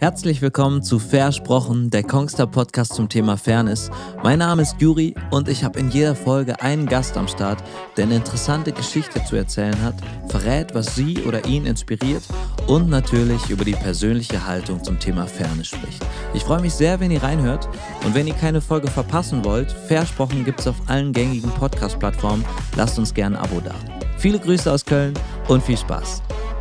Herzlich willkommen zu Versprochen, der Kongstar-Podcast zum Thema Fairness. Mein Name ist Juri und ich habe in jeder Folge einen Gast am Start, der eine interessante Geschichte zu erzählen hat, verrät, was sie oder ihn inspiriert und natürlich über die persönliche Haltung zum Thema Fairness spricht. Ich freue mich sehr, wenn ihr reinhört und wenn ihr keine Folge verpassen wollt, Versprochen gibt es auf allen gängigen Podcast-Plattformen. Lasst uns gerne ein Abo da. Viele Grüße aus Köln und viel Spaß.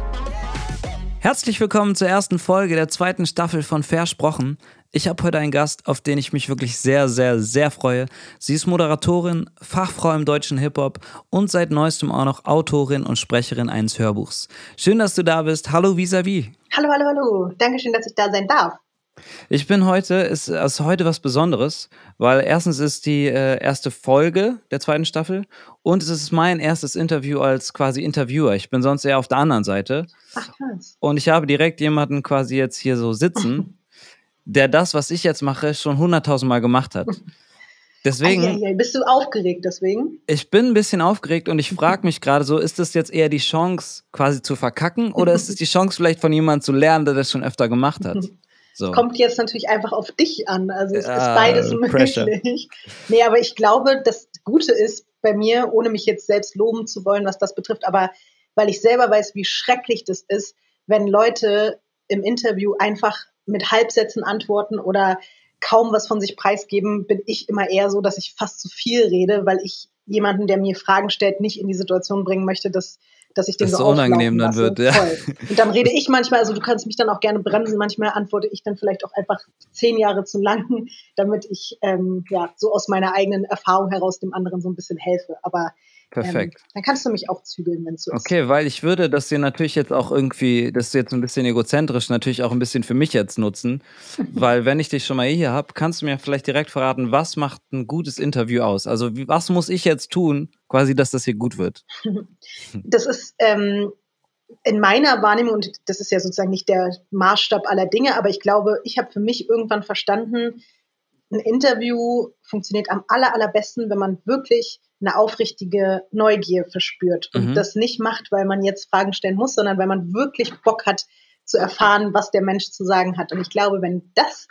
Herzlich willkommen zur ersten Folge der zweiten Staffel von Versprochen. Ich habe heute einen Gast, auf den ich mich wirklich sehr, sehr, sehr freue. Sie ist Moderatorin, Fachfrau im deutschen Hip-Hop und seit neuestem auch noch Autorin und Sprecherin eines Hörbuchs. Schön, dass du da bist. Hallo Vis-a-vis. Hallo. Dankeschön, dass ich da sein darf. Ich bin heute, ist heute was Besonderes, weil erstens ist die erste Folge der zweiten Staffel und es ist mein erstes Interview als quasi Interviewer. Ich bin sonst eher auf der anderen Seite. Ach, krass. Und ich habe direkt jemanden quasi jetzt hier so sitzen, der das, was ich jetzt mache, schon 100.000 Mal gemacht hat. Deswegen. Bist du aufgeregt deswegen? Ich bin ein bisschen aufgeregt und ich frage mich gerade so, ist das jetzt eher die Chance quasi zu verkacken oder ist es die Chance vielleicht von jemandem zu lernen, der das schon öfter gemacht hat? So. Kommt jetzt natürlich einfach auf dich an, also es ist beides Pressure. möglich. Nee, aber ich glaube, das Gute ist bei mir, ohne mich jetzt selbst loben zu wollen, was das betrifft, aber weil ich selber weiß, wie schrecklich das ist, wenn Leute im Interview einfach mit Halbsätzen antworten oder kaum was von sich preisgeben, bin ich immer eher so, dass ich fast zu viel rede, weil ich jemanden, der mir Fragen stellt, nicht in die Situation bringen möchte, dass ich den das so unangenehm dann lasse. wird, ja. Voll. Und dann rede ich manchmal, also du kannst mich dann auch gerne bremsen, manchmal antworte ich dann vielleicht auch einfach 10 Jahre zu lang, damit ich so aus meiner eigenen Erfahrung heraus dem anderen so ein bisschen helfe. Aber perfekt. Dann kannst du mich auch zügeln, wenn es so ist. Okay, weil ich würde das hier natürlich jetzt auch irgendwie, das ist jetzt ein bisschen egozentrisch, natürlich auch ein bisschen für mich jetzt nutzen, weil wenn ich dich schon mal hier habe, kannst du mir vielleicht direkt verraten, was macht ein gutes Interview aus? Also was muss ich jetzt tun, quasi, dass das hier gut wird? Das ist in meiner Wahrnehmung, und das ist ja sozusagen nicht der Maßstab aller Dinge, aber ich glaube, ich habe für mich irgendwann verstanden, ein Interview funktioniert am allerbesten, wenn man wirklich eine aufrichtige Neugier verspürt und das nicht macht, weil man jetzt Fragen stellen muss, sondern weil man wirklich Bock hat zu erfahren, was der Mensch zu sagen hat. Und ich glaube, wenn das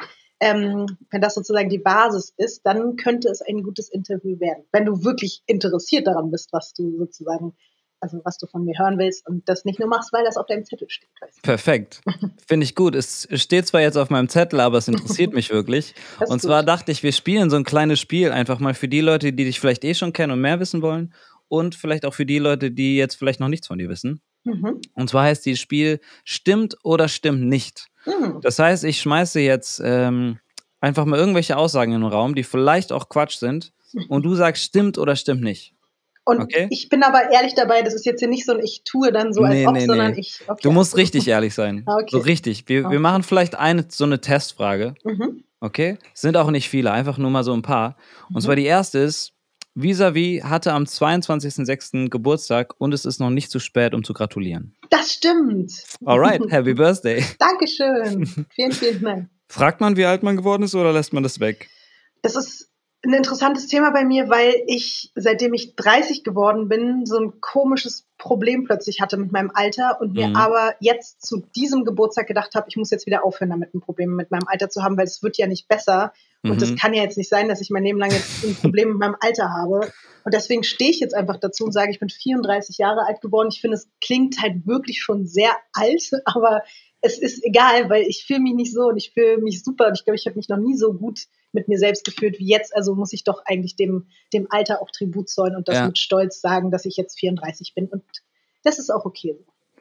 sozusagen die Basis ist, dann könnte es ein gutes Interview werden. Wenn du wirklich interessiert daran bist, was du sozusagen, also was du von mir hören willst und das nicht nur machst, weil das auf deinem Zettel steht. Perfekt. Finde ich gut. Es steht zwar jetzt auf meinem Zettel, aber es interessiert mich wirklich. Und zwar dachte ich, wir spielen so ein kleines Spiel einfach mal für die Leute, die dich vielleicht schon kennen und mehr wissen wollen und vielleicht auch für die Leute, die jetzt vielleicht noch nichts von dir wissen. Und zwar heißt dieses Spiel Stimmt oder stimmt nicht. Das heißt, ich schmeiße jetzt einfach mal irgendwelche Aussagen in den Raum, die vielleicht auch Quatsch sind und du sagst stimmt oder stimmt nicht. Und ich bin aber ehrlich dabei, das ist jetzt hier nicht so ein ich tue dann so, als ob, sondern ich... Okay. Du musst richtig ehrlich sein. Okay. So richtig. Wir machen vielleicht so eine Testfrage. Okay? Es sind auch nicht viele, einfach nur mal so ein paar. Und zwar die erste ist, Vis-a-vis hatte am 22.06. Geburtstag und es ist noch nicht zu spät, um zu gratulieren. Das stimmt. Alright, Happy Birthday. Dankeschön. Vielen Dank. Fragt man, wie alt man geworden ist oder lässt man das weg? Das ist ein interessantes Thema bei mir, weil ich, seitdem ich 30 geworden bin, so ein komisches Problem plötzlich hatte mit meinem Alter und mir aber jetzt zu diesem Geburtstag gedacht habe, ich muss jetzt wieder aufhören, damit ein Problem mit meinem Alter zu haben, weil es wird ja nicht besser. Und das kann ja jetzt nicht sein, dass ich mein Leben lang jetzt ein Problem mit meinem Alter habe. Und deswegen stehe ich jetzt einfach dazu und sage, ich bin 34 Jahre alt geworden. Ich finde, es klingt halt wirklich schon sehr alt, aber es ist egal, weil ich fühle mich nicht so und ich fühle mich super. Und ich glaube, ich habe mich noch nie so gut mit mir selbst gefühlt wie jetzt. Also muss ich doch eigentlich dem Alter auch Tribut zollen und das mit Stolz sagen, dass ich jetzt 34 bin. Und das ist auch okay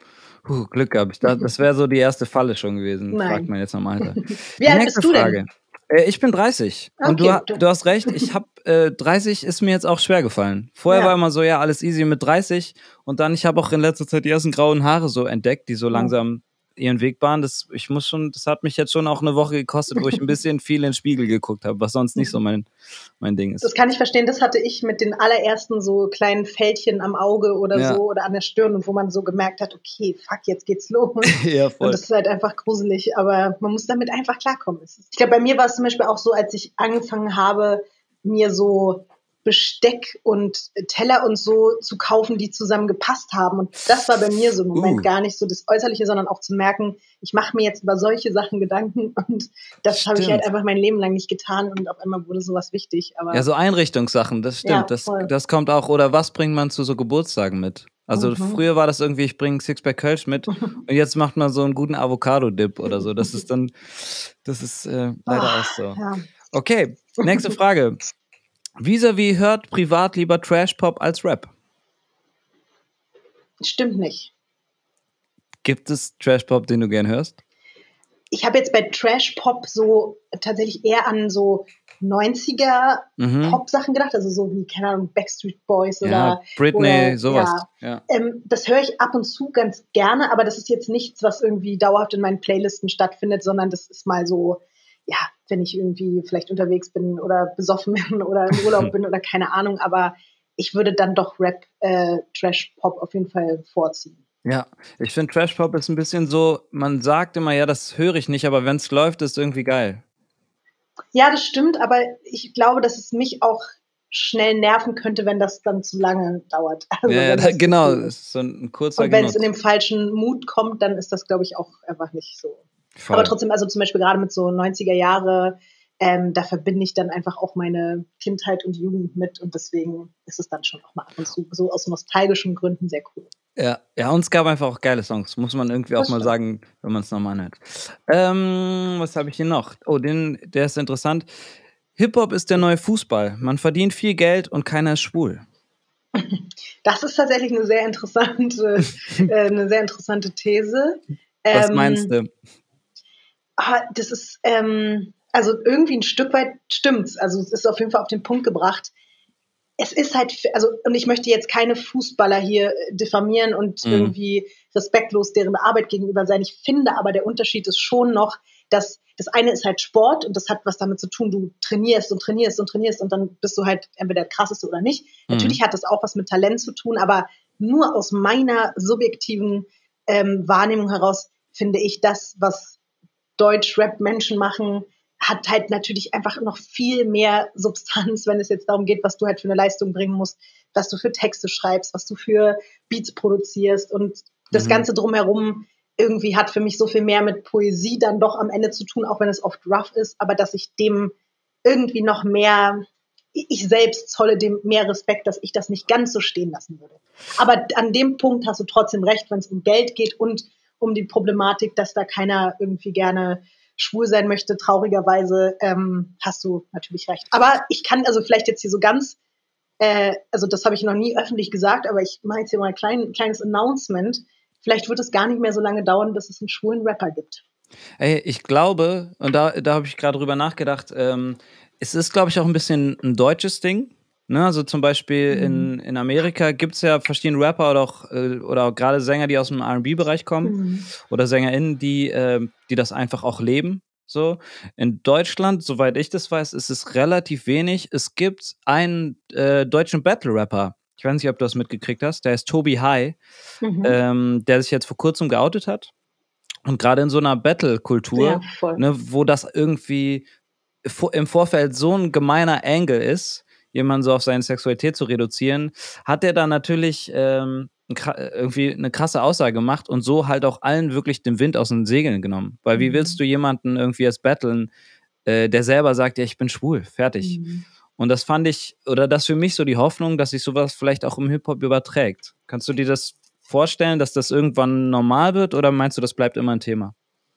so. Glück gehabt. Das wäre so die erste Falle schon gewesen. Nein. Fragt man jetzt am Alter. Wie alt bist du denn? Ich bin 30. Und Okay. du hast recht, 30 ist mir jetzt auch schwer gefallen. Vorher war immer so, ja, alles easy mit 30. Und dann, ich habe auch in letzter Zeit die ersten grauen Haare so entdeckt, die so langsam ihren Weg bahnen. Das hat mich jetzt schon auch eine Woche gekostet, wo ich ein bisschen viel in den Spiegel geguckt habe, was sonst nicht so mein Ding ist. Das kann ich verstehen. Das hatte ich mit den allerersten so kleinen Fältchen am Auge oder so oder an der Stirn und wo man so gemerkt hat, okay, fuck, jetzt geht's los. Ja, voll. Und das ist halt einfach gruselig, aber man muss damit einfach klarkommen. Ich glaube, bei mir war es zum Beispiel auch so, als ich angefangen habe, mir so Besteck und Teller und so zu kaufen, die zusammen gepasst haben. Und das war bei mir so im Moment gar nicht so das Äußerliche, sondern auch zu merken, ich mache mir jetzt über solche Sachen Gedanken und das habe ich halt einfach mein Leben lang nicht getan und auf einmal wurde sowas wichtig. Aber ja, so Einrichtungssachen, das stimmt. Ja, das kommt auch, oder was bringt man zu so Geburtstagen mit? Also früher war das irgendwie, ich bringe Sixpack Kölsch mit und jetzt macht man so einen guten Avocado-Dip oder so. Das ist leider auch so. Ja. Okay, nächste Frage. Vis-a-vis hört privat lieber Trash-Pop als Rap? Stimmt nicht. Gibt es Trash-Pop, den du gern hörst? Ich habe jetzt bei Trash-Pop so tatsächlich eher an so 90er Pop-Sachen gedacht, also so wie, keine Ahnung, Backstreet Boys oder Britney, sowas. Ja. Das höre ich ab und zu ganz gerne, aber das ist jetzt nichts, was irgendwie dauerhaft in meinen Playlisten stattfindet, sondern das ist mal so, ja, wenn ich irgendwie vielleicht unterwegs bin oder besoffen bin oder im Urlaub bin oder keine Ahnung, aber ich würde dann doch Rap, Trash-Pop auf jeden Fall vorziehen. Ja, ich finde Trash-Pop ist ein bisschen so, man sagt immer, ja, das höre ich nicht, aber wenn es läuft, ist es irgendwie geil. Ja, das stimmt, aber ich glaube, dass es mich auch schnell nerven könnte, wenn das dann zu lange dauert. Also ja, genau, es ist so ein kurzer Und wenn es in dem falschen Mut kommt, dann ist das, glaube ich, auch einfach nicht so. Voll. Aber trotzdem, also zum Beispiel gerade mit so 90er Jahre, da verbinde ich dann einfach auch meine Kindheit und Jugend mit und deswegen ist es dann schon auch mal ab und zu so aus nostalgischen Gründen sehr cool. Ja, und es gab einfach auch geile Songs, muss man irgendwie auch mal sagen, wenn man es nochmal anhört. Was habe ich hier noch? Oh, der ist interessant. Hip-Hop ist der neue Fußball. Man verdient viel Geld und keiner ist schwul. Das ist tatsächlich eine sehr interessante These. Was meinst du? Das ist, also irgendwie ein Stück weit stimmt's. Also es ist auf jeden Fall auf den Punkt gebracht. Es ist halt, also, und ich möchte jetzt keine Fußballer hier diffamieren und irgendwie respektlos deren Arbeit gegenüber sein. Ich finde aber, der Unterschied ist schon noch, dass das eine ist halt Sport und das hat was damit zu tun, du trainierst und trainierst und trainierst und dann bist du halt entweder der Krasseste oder nicht. Natürlich hat das auch was mit Talent zu tun, aber nur aus meiner subjektiven Wahrnehmung heraus finde ich das, was Deutsch-Rap-Menschen machen, hat halt natürlich einfach noch viel mehr Substanz, wenn es jetzt darum geht, was du halt für eine Leistung bringen musst, was du für Texte schreibst, was du für Beats produzierst und das Ganze drumherum irgendwie hat für mich so viel mehr mit Poesie dann doch am Ende zu tun, auch wenn es oft rough ist, aber dass ich dem irgendwie noch mehr, ich selbst zolle dem mehr Respekt, dass ich das nicht ganz so stehen lassen würde. Aber an dem Punkt hast du trotzdem recht, wenn es um Geld geht und um die Problematik, dass da keiner irgendwie gerne schwul sein möchte, traurigerweise, hast du natürlich recht. Aber ich kann also vielleicht jetzt hier so ganz, also das habe ich noch nie öffentlich gesagt, aber ich mache jetzt hier mal ein kleines Announcement. Vielleicht wird es gar nicht mehr so lange dauern, bis es einen schwulen Rapper gibt. Ey, ich glaube, und da habe ich gerade drüber nachgedacht, es ist, glaube ich, auch ein bisschen ein deutsches Ding. Ne? Also zum Beispiel in Amerika gibt es ja verschiedene Rapper oder auch gerade Sänger, die aus dem R&B-Bereich kommen oder SängerInnen, die das einfach auch leben. So. In Deutschland, soweit ich das weiß, ist es relativ wenig. Es gibt einen deutschen Battle-Rapper, ich weiß nicht, ob du das mitgekriegt hast, der ist Tobi High, der sich jetzt vor kurzem geoutet hat. Und gerade in so einer Battle-Kultur, ne, wo das irgendwie im Vorfeld so ein gemeiner Angle ist, jemanden so auf seine Sexualität zu reduzieren, hat er dann natürlich irgendwie eine krasse Aussage gemacht und so halt auch allen wirklich den Wind aus den Segeln genommen. Weil wie willst du jemanden irgendwie jetzt battlen, der selber sagt, ja, ich bin schwul, fertig. Und das fand ich, oder das für mich so die Hoffnung, dass sich sowas vielleicht auch im Hip-Hop überträgt. Kannst du dir das vorstellen, dass das irgendwann normal wird oder meinst du, das bleibt immer ein Thema?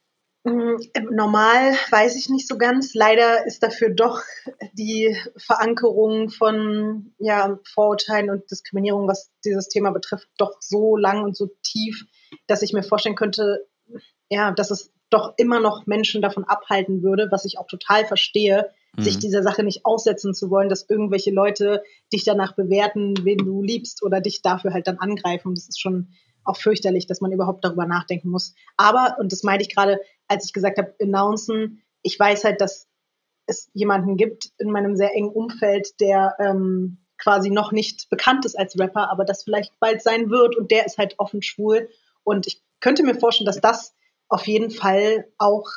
Normal weiß ich nicht so ganz. Leider ist dafür doch die Verankerung von Vorurteilen und Diskriminierung, was dieses Thema betrifft, doch so lang und so tief, dass ich mir vorstellen könnte, dass es doch immer noch Menschen davon abhalten würde, was ich auch total verstehe, sich dieser Sache nicht aussetzen zu wollen, dass irgendwelche Leute dich danach bewerten, wen du liebst oder dich dafür halt dann angreifen. Das ist schon auch fürchterlich, dass man überhaupt darüber nachdenken muss. Aber, und das meinte ich gerade, als ich gesagt habe, announcen, ich weiß halt, dass es jemanden gibt in meinem sehr engen Umfeld, der quasi noch nicht bekannt ist als Rapper, aber das vielleicht bald sein wird und der ist halt offen schwul. Und ich könnte mir vorstellen, dass das auf jeden Fall auch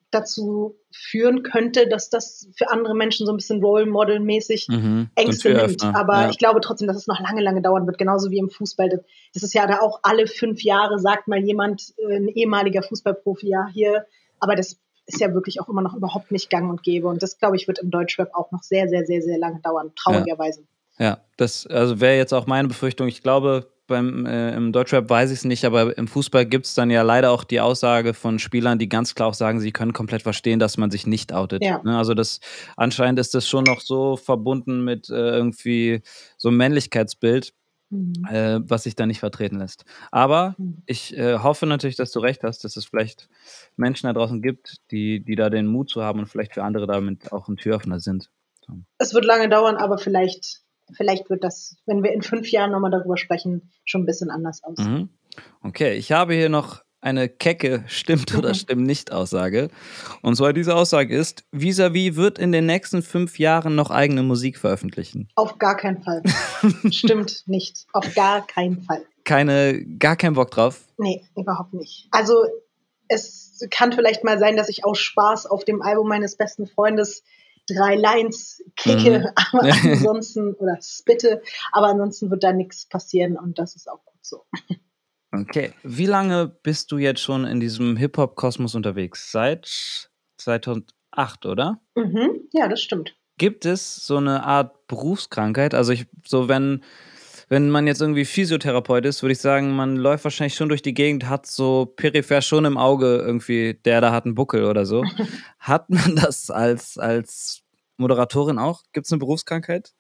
dazu führen könnte, dass das für andere Menschen so ein bisschen Role-Model-mäßig Ängste nimmt. Aber ich glaube trotzdem, dass es noch lange, lange dauern wird, genauso wie im Fußball. Das ist ja da auch alle 5 Jahre, sagt mal jemand, ein ehemaliger Fußballprofi, ja, hier. Aber das ist ja wirklich auch immer noch überhaupt nicht gang und gäbe. Und das, glaube ich, wird im Deutschrap auch noch sehr, sehr, sehr, sehr lange dauern, traurigerweise. Ja, das also wäre jetzt auch meine Befürchtung. Ich glaube, im Deutschrap weiß ich es nicht, aber im Fußball gibt es dann ja leider auch die Aussage von Spielern, die ganz klar auch sagen, sie können komplett verstehen, dass man sich nicht outet. Ja. Ne? Also anscheinend ist das schon noch so verbunden mit irgendwie so einem Männlichkeitsbild, was sich da nicht vertreten lässt. Aber ich hoffe natürlich, dass du recht hast, dass es vielleicht Menschen da draußen gibt, die da den Mut zu haben und vielleicht für andere damit auch ein Türöffner sind. So. Es wird lange dauern, aber vielleicht wird das, wenn wir in 5 Jahren nochmal darüber sprechen, schon ein bisschen anders aus. Okay, ich habe hier noch eine kecke Stimmt oder Stimmt nicht Aussage. Und zwar diese Aussage ist, Vis-a-vis wird in den nächsten 5 Jahren noch eigene Musik veröffentlichen. Auf gar keinen Fall. Stimmt nicht. Auf gar keinen Fall. Gar keinen Bock drauf? Nee, überhaupt nicht. Also es kann vielleicht mal sein, dass ich aus Spaß auf dem Album meines besten Freundes 3 Lines kicke, aber ansonsten, oder spitte, aber ansonsten wird da nichts passieren und das ist auch gut so. Okay. Wie lange bist du jetzt schon in diesem Hip-Hop-Kosmos unterwegs? Seit 2008, oder? Ja, das stimmt. Gibt es so eine Art Berufskrankheit? Also wenn man jetzt irgendwie Physiotherapeut ist, würde ich sagen, man läuft wahrscheinlich schon durch die Gegend, hat so peripher schon im Auge irgendwie, der da hat einen Buckel oder so. Hat man das als Moderatorin auch? Gibt es eine Berufskrankheit?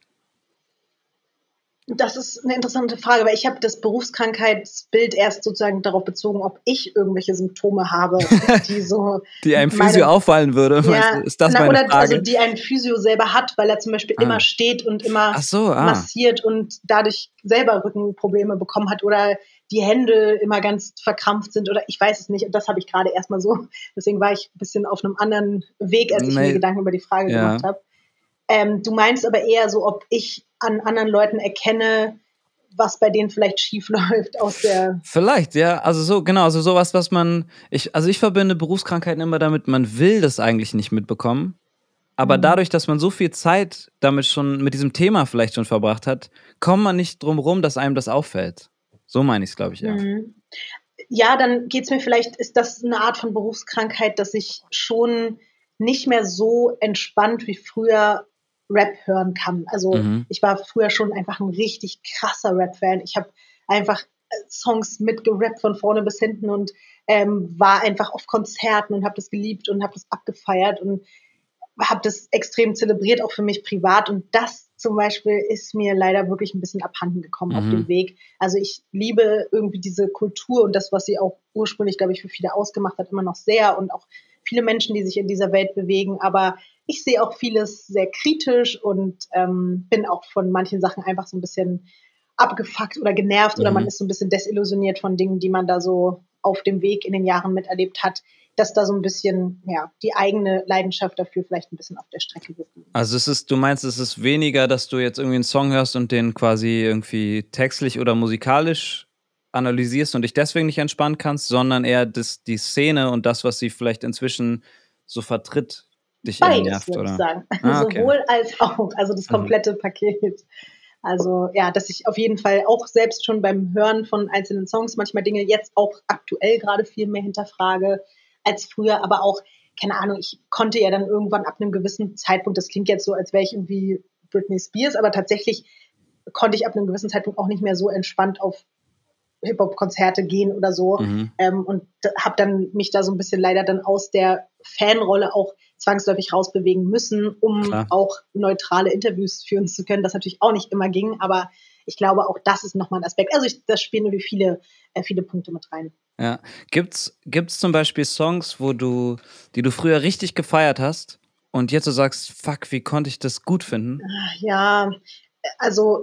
Das ist eine interessante Frage, weil ich habe das Berufskrankheitsbild erst sozusagen darauf bezogen, ob ich irgendwelche Symptome habe, die einem Physio auffallen würde. Ja, ist das meine Frage? Also die ein Physio selber hat, weil er zum Beispiel immer steht und immer massiert und dadurch selber Rückenprobleme bekommen hat oder die Hände immer ganz verkrampft sind oder ich weiß es nicht. Und das habe ich gerade erstmal so. Deswegen war ich ein bisschen auf einem anderen Weg, als ich mir Gedanken über die Frage gemacht habe. Du meinst aber eher so, ob ich an anderen Leuten erkenne, was bei denen vielleicht schief läuft aus der... Vielleicht, ja. Also so, genau, also sowas, was ich verbinde Berufskrankheiten immer damit, man will das eigentlich nicht mitbekommen. Aber dadurch, dass man so viel Zeit damit schon, mit diesem Thema vielleicht schon verbracht hat, kommt man nicht drum rum, dass einem das auffällt. So meine ich es, glaube ich, ja. Ja, dann geht's mir vielleicht, ist das eine Art von Berufskrankheit, dass ich schon nicht mehr so entspannt wie früher Rap hören kann. Also ich war früher schon einfach ein richtig krasser Rap-Fan. Ich habe einfach Songs mitgerappt von vorne bis hinten und war einfach auf Konzerten und habe das geliebt und habe das abgefeiert und habe das extrem zelebriert, auch für mich privat. Und das zum Beispiel ist mir leider wirklich ein bisschen abhanden gekommen auf dem Weg. Also ich liebe irgendwie diese Kultur und das, was sie auch ursprünglich, glaube ich, für viele ausgemacht hat, immer noch sehr und auch viele Menschen, die sich in dieser Welt bewegen. Aber ich sehe auch vieles sehr kritisch und bin auch von manchen Sachen einfach so ein bisschen abgefuckt oder genervt oder man ist so ein bisschen desillusioniert von Dingen, die man da so auf dem Weg in den Jahren miterlebt hat, dass da so ein bisschen, ja, die eigene Leidenschaft dafür vielleicht ein bisschen auf der Strecke geblieben ist. Also du meinst, es ist weniger, dass du jetzt irgendwie einen Song hörst und den quasi irgendwie textlich oder musikalisch analysierst und dich deswegen nicht entspannen kannst, sondern eher die Szene und das, was sie vielleicht inzwischen so vertritt, dich eher nervt, würde oder? Ich sagen. Okay. Sowohl als auch, also das komplette Paket. Also ja, dass ich auf jeden Fall auch selbst schon beim Hören von einzelnen Songs manchmal Dinge jetzt auch aktuell gerade viel mehr hinterfrage als früher, aber auch, keine Ahnung, ich konnte ja dann irgendwann ab einem gewissen Zeitpunkt, das klingt jetzt so, als wäre ich irgendwie Britney Spears, aber tatsächlich konnte ich ab einem gewissen Zeitpunkt auch nicht mehr so entspannt auf Hip-Hop-Konzerte gehen oder so und habe dann mich da so ein bisschen leider dann aus der Fanrolle auch zwangsläufig rausbewegen müssen, um auch neutrale Interviews führen zu können, das natürlich auch nicht immer ging, aber ich glaube, auch das ist nochmal ein Aspekt. Also das spielen irgendwie viele Punkte mit rein. Ja. Gibt's zum Beispiel Songs, die du früher richtig gefeiert hast und jetzt so sagst, fuck, wie konnte ich das gut finden? Ja, also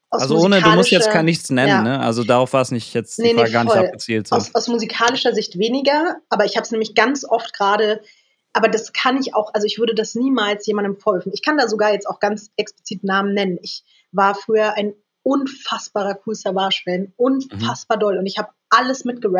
du musst jetzt gar nichts nennen, ne? Also darauf war es nicht jetzt die Frage gar nicht abgezielt. So. Aus musikalischer Sicht weniger, aber ich habe es nämlich ganz oft gerade, aber das kann ich auch, also ich würde das niemals jemandem vorwerfen. Ich kann da sogar jetzt auch ganz explizit Namen nennen. Ich war früher ein unfassbarer Kool Savas-Fan, unfassbar doll und ich habe alles mitgerappt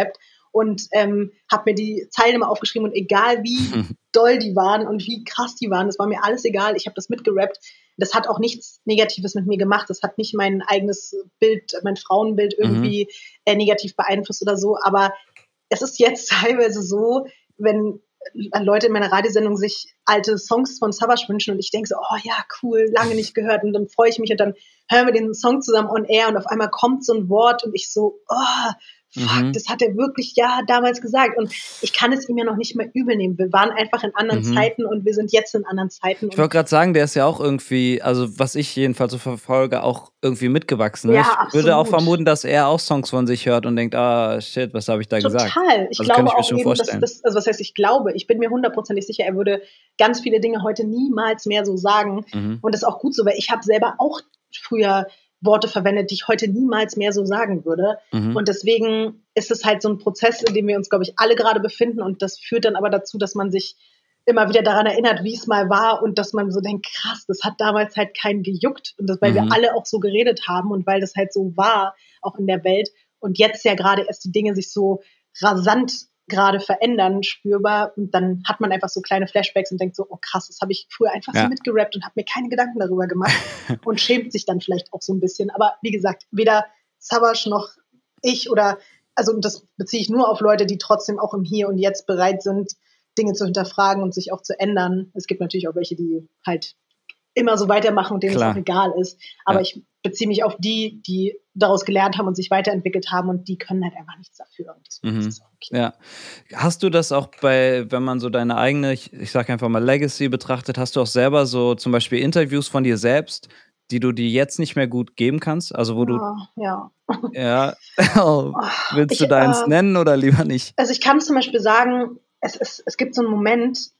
und habe mir die Zeilen immer aufgeschrieben und egal wie doll die waren und wie krass die waren, das war mir alles egal. Ich habe das mitgerappt. Das hat auch nichts Negatives mit mir gemacht. Das hat nicht mein eigenes Bild, mein Frauenbild irgendwie negativ beeinflusst oder so. Aber es ist jetzt teilweise so, wenn Leute in meiner Radiosendung sich alte Songs von Savage wünschen und ich denke so, oh ja, cool, lange nicht gehört und dann freue ich mich und dann hören wir den Song zusammen on air und auf einmal kommt so ein Wort und ich so, oh, fuck, das hat er wirklich ja damals gesagt und ich kann es ihm ja noch nicht mehr übel nehmen. Wir waren einfach in anderen Zeiten und wir sind jetzt in anderen Zeiten. Ich wollte gerade sagen, der ist ja auch irgendwie, also was ich jedenfalls so verfolge, auch irgendwie mitgewachsen. Ja, ich absolut. würde auch vermuten, dass er auch Songs von sich hört und denkt, ah, shit, was habe ich da gesagt? Total. Ich also glaube kann ich mir auch schon eben, vorstellen. also was heißt ich glaube, ich bin mir 100%ig sicher, er würde ganz viele Dinge heute niemals mehr so sagen und das ist auch gut so, weil ich habe selber auch früher Worte verwendet, die ich heute niemals mehr so sagen würde. Und deswegen ist es halt so ein Prozess, in dem wir uns, glaube ich, alle gerade befinden. Und das führt dann aber dazu, dass man sich immer wieder daran erinnert, wie es mal war und dass man so denkt, krass, das hat damals halt keinen gejuckt. Und das, weil wir alle auch so geredet haben und weil das halt so war, auch in der Welt. Und jetzt ja gerade erst die Dinge sich so rasant gerade verändern, spürbar. Und dann hat man einfach so kleine Flashbacks und denkt so, oh krass, das habe ich früher einfach so mitgerappt und habe mir keine Gedanken darüber gemacht und schämt sich dann vielleicht auch so ein bisschen. Aber wie gesagt, weder Savage noch ich oder, also das beziehe ich nur auf Leute, die trotzdem auch im Hier und Jetzt bereit sind, Dinge zu hinterfragen und sich auch zu ändern. Es gibt natürlich auch welche, die halt immer so weitermachen und denen es auch egal ist. Aber ich beziehe mich auf die, die daraus gelernt haben und sich weiterentwickelt haben und die können halt einfach nichts dafür. Und deswegen ist es auch okay. Ja. Hast du das auch wenn man so deine eigene, ich sage einfach mal Legacy betrachtet, hast du auch selber so zum Beispiel Interviews von dir selbst, die du dir jetzt nicht mehr gut geben kannst? Also wo du... Ja. Ja. Willst du da eins nennen oder lieber nicht? Also ich kann zum Beispiel sagen, es gibt so einen Moment,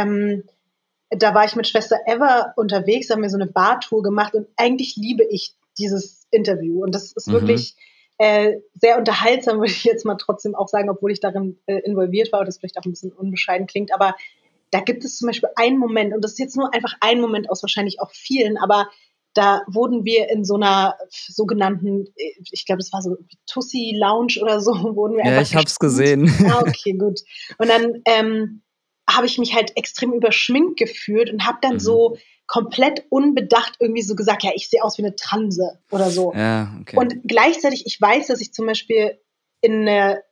da war ich mit Schwester Eva unterwegs, haben wir so eine Bartour gemacht und eigentlich liebe ich dieses Interview und das ist wirklich sehr unterhaltsam, würde ich jetzt mal trotzdem auch sagen, obwohl ich darin involviert war und das vielleicht auch ein bisschen unbescheiden klingt, aber da gibt es zum Beispiel einen Moment und das ist jetzt nur einfach ein Moment aus wahrscheinlich auch vielen, aber da wurden wir in so einer sogenannten, ich glaube, das war so Tussi Lounge oder so, wurden wir einfach ich hab's gesehen. Okay, gut. Und dann habe ich mich halt extrem überschminkt gefühlt und habe dann so komplett unbedacht irgendwie so gesagt, ja, ich sehe aus wie eine Transe oder so. Ja, okay. Und gleichzeitig, ich weiß, dass ich zum Beispiel in der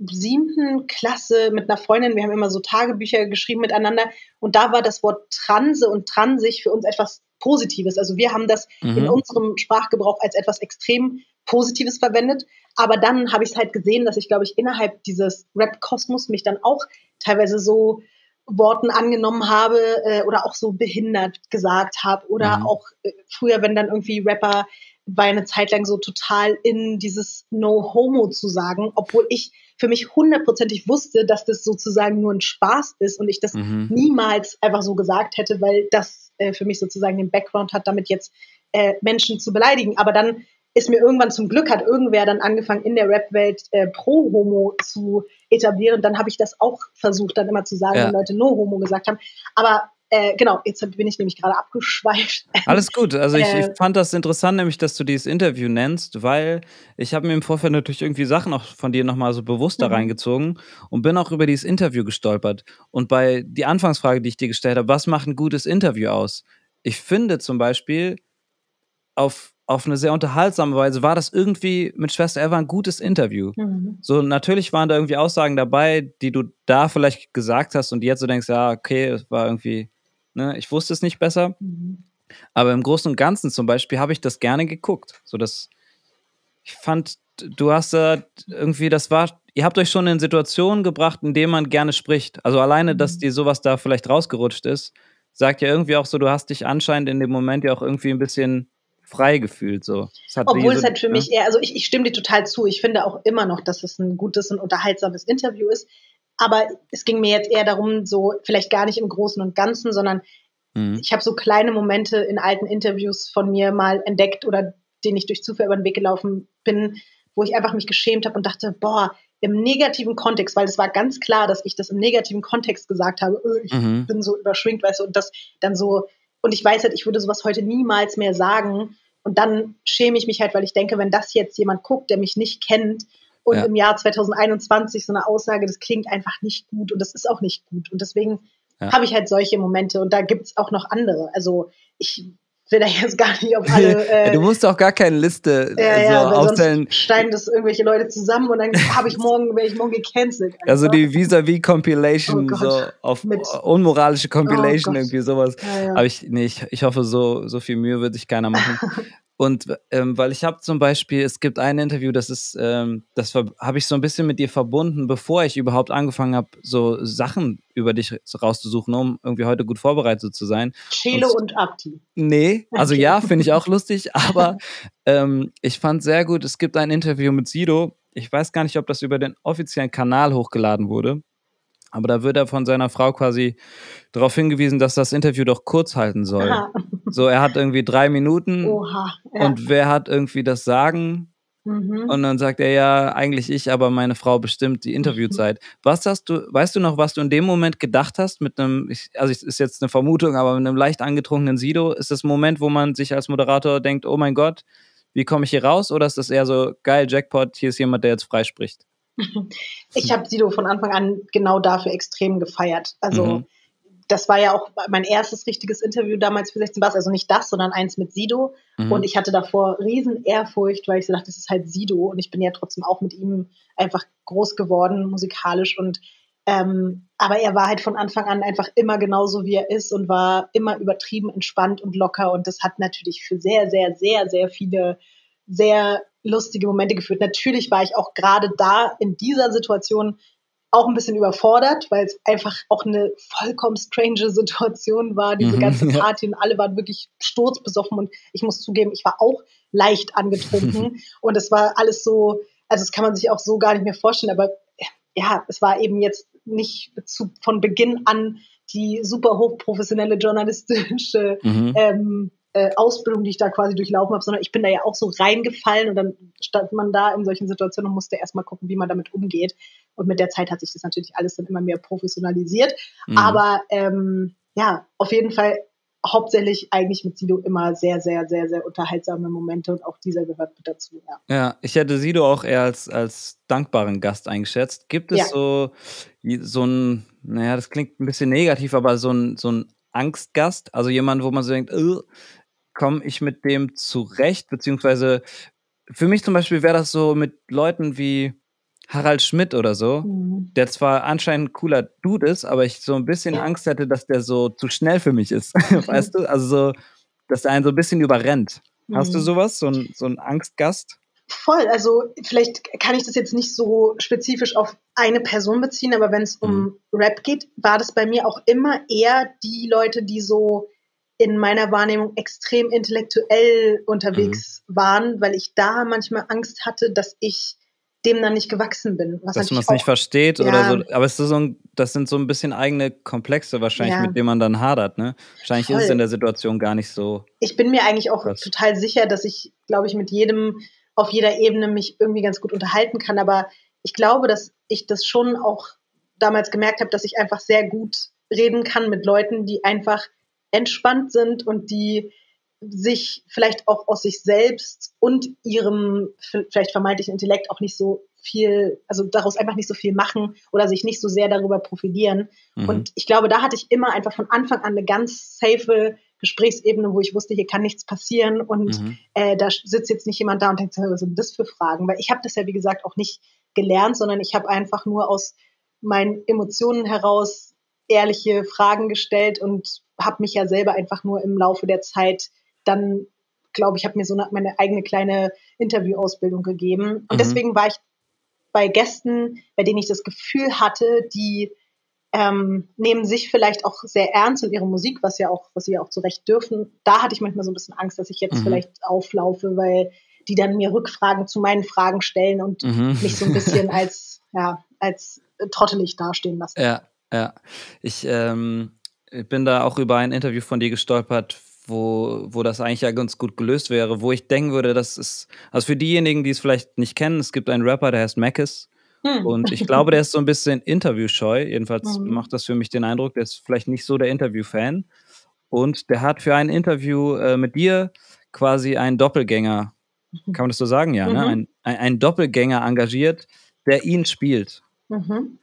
7. Klasse mit einer Freundin, wir haben immer so Tagebücher geschrieben miteinander und da war das Wort Transe und Transig für uns etwas Positives. Also wir haben das in unserem Sprachgebrauch als etwas extrem Positives verwendet. Aber dann habe ich es halt gesehen, dass ich, glaube ich, innerhalb dieses Rap-Kosmos mich dann auch teilweise so Worten angenommen habe oder auch so behindert gesagt habe. Oder auch früher, wenn dann irgendwie Rapper war eine Zeit lang so total in dieses No-Homo zu sagen, obwohl ich für mich 100%ig wusste, dass das sozusagen nur ein Spaß ist und ich das niemals einfach so gesagt hätte, weil das für mich sozusagen den Background hat, damit jetzt Menschen zu beleidigen. Aber dann ist mir irgendwann zum Glück, hat irgendwer dann angefangen, in der Rap-Welt Pro-Homo zu etablieren. Und dann habe ich das auch versucht, dann immer zu sagen, wenn Leute No-Homo gesagt haben. Aber genau, jetzt bin ich nämlich gerade abgeschweift. Alles gut. Also ich fand das interessant, nämlich, dass du dieses Interview nennst, weil ich habe mir im Vorfeld natürlich irgendwie Sachen auch von dir nochmal so bewusst da reingezogen und bin auch über dieses Interview gestolpert. Und bei die Anfangsfrage, die ich dir gestellt habe, was macht ein gutes Interview aus? Ich finde zum Beispiel, auf eine sehr unterhaltsame Weise war das irgendwie mit Schwester Eva ein gutes Interview. So, natürlich waren da irgendwie Aussagen dabei, die du da vielleicht gesagt hast und jetzt so denkst, ja, okay, es war irgendwie, ne, ich wusste es nicht besser. Aber im Großen und Ganzen zum Beispiel habe ich das gerne geguckt. So, ich fand, du hast da irgendwie, ihr habt euch schon in Situationen gebracht, in denen man gerne spricht. Also alleine, dass dir sowas da vielleicht rausgerutscht ist, sagt ja irgendwie auch so, du hast dich anscheinend in dem Moment ja auch irgendwie ein bisschen frei gefühlt. So. Obwohl es halt für mich eher, also ich stimme dir total zu, ich finde auch immer noch, dass es ein gutes und unterhaltsames Interview ist, aber es ging mir jetzt eher darum, so vielleicht gar nicht im Großen und Ganzen, sondern ich habe so kleine Momente in alten Interviews von mir mal entdeckt oder denen ich durch Zufall über den Weg gelaufen bin, wo ich einfach mich geschämt habe und dachte, boah, im negativen Kontext, weil es war ganz klar, dass ich das im negativen Kontext gesagt habe, ich bin so überschwingt, weißt du, und das dann so, und ich weiß halt, ich würde sowas heute niemals mehr sagen und dann schäme ich mich halt, weil ich denke, wenn das jetzt jemand guckt, der mich nicht kennt Und im Jahr 2021 so eine Aussage, das klingt einfach nicht gut und das ist auch nicht gut. Und deswegen habe ich halt solche Momente und da gibt es auch noch andere. Also ich will da jetzt gar nicht auf alle... du musst auch gar keine Liste aufstellen. Sonst steigen das irgendwelche Leute zusammen und dann werde ich morgen gecancelt. Einfach. Also die Vis-a-vis-Compilation, so auf unmoralische Compilation, irgendwie sowas. Ja. Aber ich hoffe, so viel Mühe wird sich keiner machen. Und weil ich habe zum Beispiel, es gibt ein Interview, das habe ich so ein bisschen mit dir verbunden, bevor ich überhaupt angefangen habe, so Sachen über dich rauszusuchen, um irgendwie heute gut vorbereitet zu sein. Chelo und Abdi. Nee, also okay. Ja, finde ich auch lustig, aber ich fand sehr gut, es gibt ein Interview mit Sido, ich weiß gar nicht, ob das über den offiziellen Kanal hochgeladen wurde, aber da wird er von seiner Frau quasi darauf hingewiesen, dass das Interview doch kurz halten soll. Aha. So, er hat irgendwie 3 Minuten. Oha, ja. Und wer hat irgendwie das Sagen? Mhm. Und dann sagt er, ja, eigentlich ich, aber meine Frau bestimmt die Interviewzeit. Weißt du noch, was du in dem Moment gedacht hast mit einem, es ist jetzt eine Vermutung, aber mit einem leicht angetrunkenen Sido? Ist das ein Moment, wo man sich als Moderator denkt, oh mein Gott, wie komme ich hier raus? Oder ist das eher so, geil, Jackpot, hier ist jemand, der jetzt freispricht? Ich habe Sido von Anfang an genau dafür extrem gefeiert. Also das war ja auch mein erstes richtiges Interview damals für 16 Bars. Also nicht das, sondern eins mit Sido. Und ich hatte davor riesen Ehrfurcht, weil ich so dachte, das ist halt Sido. Und ich bin ja trotzdem auch mit ihm einfach groß geworden, musikalisch. Und aber er war halt von Anfang an einfach immer genauso, wie er ist und war immer übertrieben entspannt und locker. Und das hat natürlich für sehr, sehr, sehr, sehr viele sehr lustige Momente geführt. Natürlich war ich auch gerade da in dieser Situation auch ein bisschen überfordert, weil es einfach auch eine vollkommen strange Situation war, diese ganze Party und alle waren wirklich sturzbesoffen und ich muss zugeben, ich war auch leicht angetrunken und es war alles so, also das kann man sich auch so gar nicht mehr vorstellen, aber ja, es war eben jetzt nicht von Beginn an die super hochprofessionelle journalistische Ausbildung, die ich da quasi durchlaufen habe, sondern ich bin da ja auch so reingefallen und dann stand man da in solchen Situationen und musste erstmal gucken, wie man damit umgeht. Und mit der Zeit hat sich das natürlich alles dann immer mehr professionalisiert. Aber ja, auf jeden Fall hauptsächlich eigentlich mit Sido immer sehr, sehr, sehr, sehr unterhaltsame Momente und auch dieser gehört mit dazu. Ja, ich hätte Sido auch eher als dankbaren Gast eingeschätzt. Gibt es so ein, naja, das klingt ein bisschen negativ, aber so ein Angstgast, also jemand, wo man so denkt, komme ich mit dem zurecht, beziehungsweise für mich zum Beispiel wäre das so mit Leuten wie Harald Schmidt oder so, der zwar anscheinend ein cooler Dude ist, aber ich so ein bisschen Angst hätte, dass der so zu schnell für mich ist, weißt du? Also so, dass der einen so ein bisschen überrennt. Hast du sowas, so ein Angstgast? Voll, also vielleicht kann ich das jetzt nicht so spezifisch auf eine Person beziehen, aber wenn es um Rap geht, war das bei mir auch immer eher die Leute, die so in meiner Wahrnehmung extrem intellektuell unterwegs waren, weil ich da manchmal Angst hatte, dass ich dem dann nicht gewachsen bin. Dass man es nicht versteht oder so. Aber es ist das sind so ein bisschen eigene Komplexe wahrscheinlich, mit denen man dann hadert, ne? Wahrscheinlich ist es in der Situation gar nicht so. Ich bin mir eigentlich auch total sicher, dass ich, glaube ich, mit jedem auf jeder Ebene mich irgendwie ganz gut unterhalten kann. Aber ich glaube, dass ich das schon auch damals gemerkt habe, dass ich einfach sehr gut reden kann mit Leuten, die einfach entspannt sind und die sich vielleicht auch aus sich selbst und ihrem vielleicht vermeintlichen Intellekt auch nicht so viel, also daraus einfach nicht so viel machen oder sich nicht so sehr darüber profilieren. Und ich glaube, da hatte ich immer einfach von Anfang an eine ganz safe Gesprächsebene, wo ich wusste, hier kann nichts passieren und da sitzt jetzt nicht jemand da und denkt, was sind das für Fragen? Weil ich habe das ja, wie gesagt, auch nicht gelernt, sondern ich habe einfach nur aus meinen Emotionen heraus ehrliche Fragen gestellt und habe mich ja selber einfach nur im Laufe der Zeit dann, glaube ich, habe mir so meine eigene kleine Interviewausbildung gegeben. Und deswegen war ich bei Gästen, bei denen ich das Gefühl hatte, die nehmen sich vielleicht auch sehr ernst und ihre Musik, was sie ja auch zu Recht dürfen. Da hatte ich manchmal so ein bisschen Angst, dass ich jetzt vielleicht auflaufe, weil die dann mir Rückfragen zu meinen Fragen stellen und mich so ein bisschen als trottelig dastehen lassen. Ja. Ich bin da auch über ein Interview von dir gestolpert, wo das eigentlich ja ganz gut gelöst wäre, wo ich denken würde, das ist, also für diejenigen, die es vielleicht nicht kennen, es gibt einen Rapper, der heißt Mackes und ich glaube, der ist so ein bisschen interviewscheu, jedenfalls macht das für mich den Eindruck, der ist vielleicht nicht so der Interview-Fan und der hat für ein Interview mit dir quasi einen Doppelgänger, kann man das so sagen? Ja, ne? einen Doppelgänger engagiert, der ihn spielt. Mhm.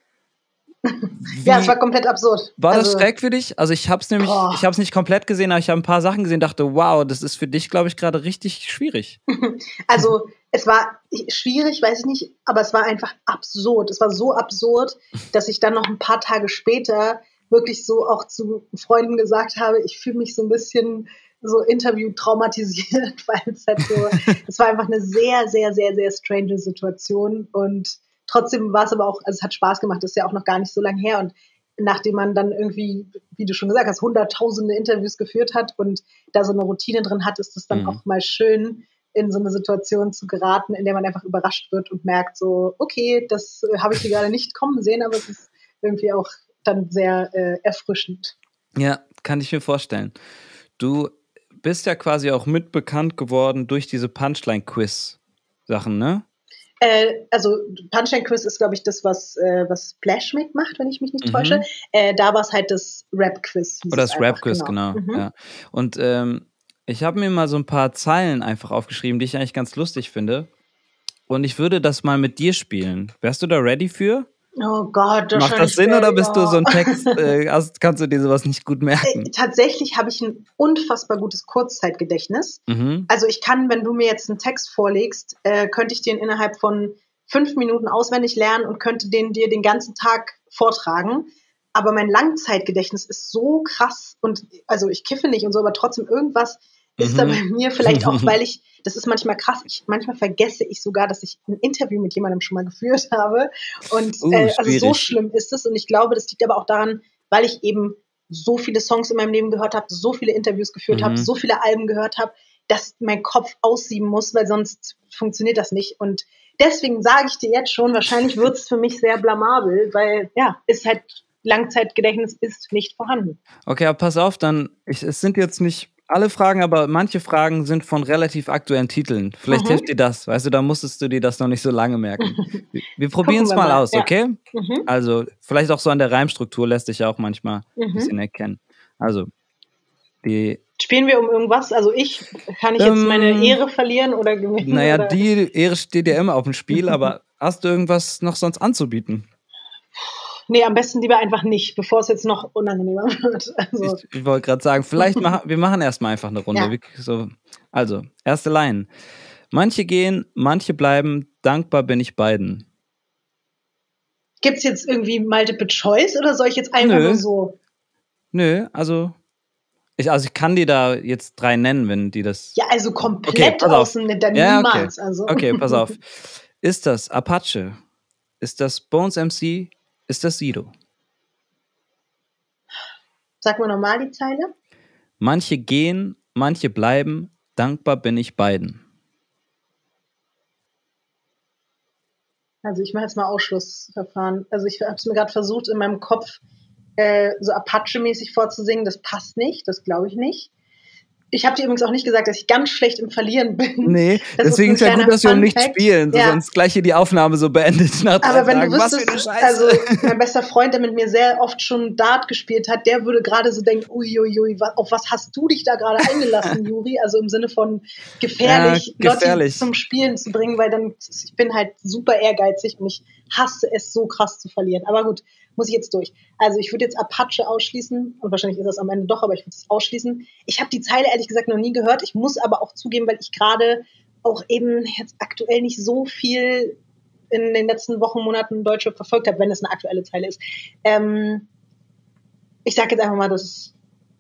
Ja, es war komplett absurd. War das schräg für dich? Also ich habe es nicht komplett gesehen, aber ich habe ein paar Sachen gesehen, dachte, wow, das ist für dich, glaube ich, gerade richtig schwierig. Also es war schwierig, weiß ich nicht, aber es war einfach absurd. Es war so absurd, dass ich dann noch ein paar Tage später wirklich so auch zu Freunden gesagt habe, ich fühle mich so ein bisschen so Interview-traumatisiert, weil es halt so, es war einfach eine sehr, sehr, sehr, sehr strange Situation und trotzdem war es aber auch, also es hat Spaß gemacht, das ist ja auch noch gar nicht so lange her und nachdem man dann irgendwie, wie du schon gesagt hast, hunderttausende Interviews geführt hat und da so eine Routine drin hat, ist es dann auch mal schön, in so eine Situation zu geraten, in der man einfach überrascht wird und merkt so, okay, das habe ich hier gerade nicht kommen sehen, aber es ist irgendwie auch dann sehr erfrischend. Ja, kann ich mir vorstellen. Du bist ja quasi auch mitbekannt geworden durch diese Punchline-Quiz-Sachen, ne? Also Punchline-Quiz ist, glaube ich, das, was Splash macht, wenn ich mich nicht täusche. Da war es halt das Rap-Quiz. Oder das Rap-Quiz, genau. Ja. Und ich habe mir mal so ein paar Zeilen einfach aufgeschrieben, die ich eigentlich ganz lustig finde. Und ich würde das mal mit dir spielen. Wärst du da ready für? Oh Gott, macht das Sinn oder bist du so ein Text, kannst du dir sowas nicht gut merken? Tatsächlich habe ich ein unfassbar gutes Kurzzeitgedächtnis. Also ich kann, wenn du mir jetzt einen Text vorlegst, könnte ich den innerhalb von 5 Minuten auswendig lernen und könnte den dir den ganzen Tag vortragen. Aber mein Langzeitgedächtnis ist so krass und also ich kiffe nicht und so, aber trotzdem irgendwas ist da bei mir vielleicht auch, weil das ist manchmal krass, manchmal vergesse ich sogar, dass ich ein Interview mit jemandem schon mal geführt habe und also so schlimm ist es und ich glaube, das liegt aber auch daran, weil ich eben so viele Songs in meinem Leben gehört habe, so viele Interviews geführt habe, so viele Alben gehört habe, dass mein Kopf aussieben muss, weil sonst funktioniert das nicht und deswegen sage ich dir jetzt schon, wahrscheinlich wird es für mich sehr blamabel, weil ja, ist halt Langzeitgedächtnis ist nicht vorhanden. Okay, aber pass auf, es sind jetzt nicht alle Fragen, aber manche Fragen sind von relativ aktuellen Titeln. Vielleicht hilft dir das, weißt du, da musstest du dir das noch nicht so lange merken. Wir probieren es mal aus, okay? Also, vielleicht auch so an der Reimstruktur lässt sich ja auch manchmal ein bisschen erkennen. Also, spielen wir um irgendwas? Also kann ich jetzt meine Ehre verlieren oder gewinnen? Naja, oder? Die Ehre steht ja immer auf dem Spiel, aber hast du irgendwas noch sonst anzubieten? Nee, am besten lieber einfach nicht, bevor es jetzt noch unangenehmer wird. Also. Ich wollte gerade sagen, vielleicht wir machen erstmal einfach eine Runde. Ja. Also, erste Line. Manche gehen, manche bleiben, dankbar bin ich beiden. Gibt es jetzt irgendwie Multiple Choice oder soll ich jetzt einfach nur so? Nö, also ich kann dir da jetzt 3 nennen, wenn die das... Ja, also komplett außen mit der niemals. Okay. Also. Okay, pass auf. Ist das Apache? Ist das Bones MC? Ist das Sido? Sag mal nochmal die Zeile. Manche gehen, manche bleiben, dankbar bin ich beiden. Also ich mache jetzt mal Ausschlussverfahren. Also ich habe es mir gerade versucht, in meinem Kopf so Apache-mäßig vorzusingen. Das passt nicht, das glaube ich nicht. Ich habe dir übrigens auch nicht gesagt, dass ich ganz schlecht im Verlieren bin. Nee, deswegen ist ja gut, dass wir nicht spielen, sonst gleich hier die Aufnahme so beendet. Aber wenn du wüsstest, also mein bester Freund, der mit mir sehr oft schon Dart gespielt hat, der würde gerade so denken, uiuiui, auf was hast du dich da gerade eingelassen, Juri? Also im Sinne von gefährlich, Leute zum Spielen zu bringen, weil ich bin halt super ehrgeizig und ich hasse es so krass zu verlieren. Aber gut, muss ich jetzt durch. Also ich würde jetzt Apache ausschließen und wahrscheinlich ist das am Ende doch, aber ich würde es ausschließen. Ich habe die Zeile ehrlich gesagt noch nie gehört. Ich muss aber auch zugeben, weil ich gerade auch eben jetzt aktuell nicht so viel in den letzten Wochen, Monaten Deutschrap verfolgt habe, wenn es eine aktuelle Zeile ist. Ich sage jetzt einfach mal, dass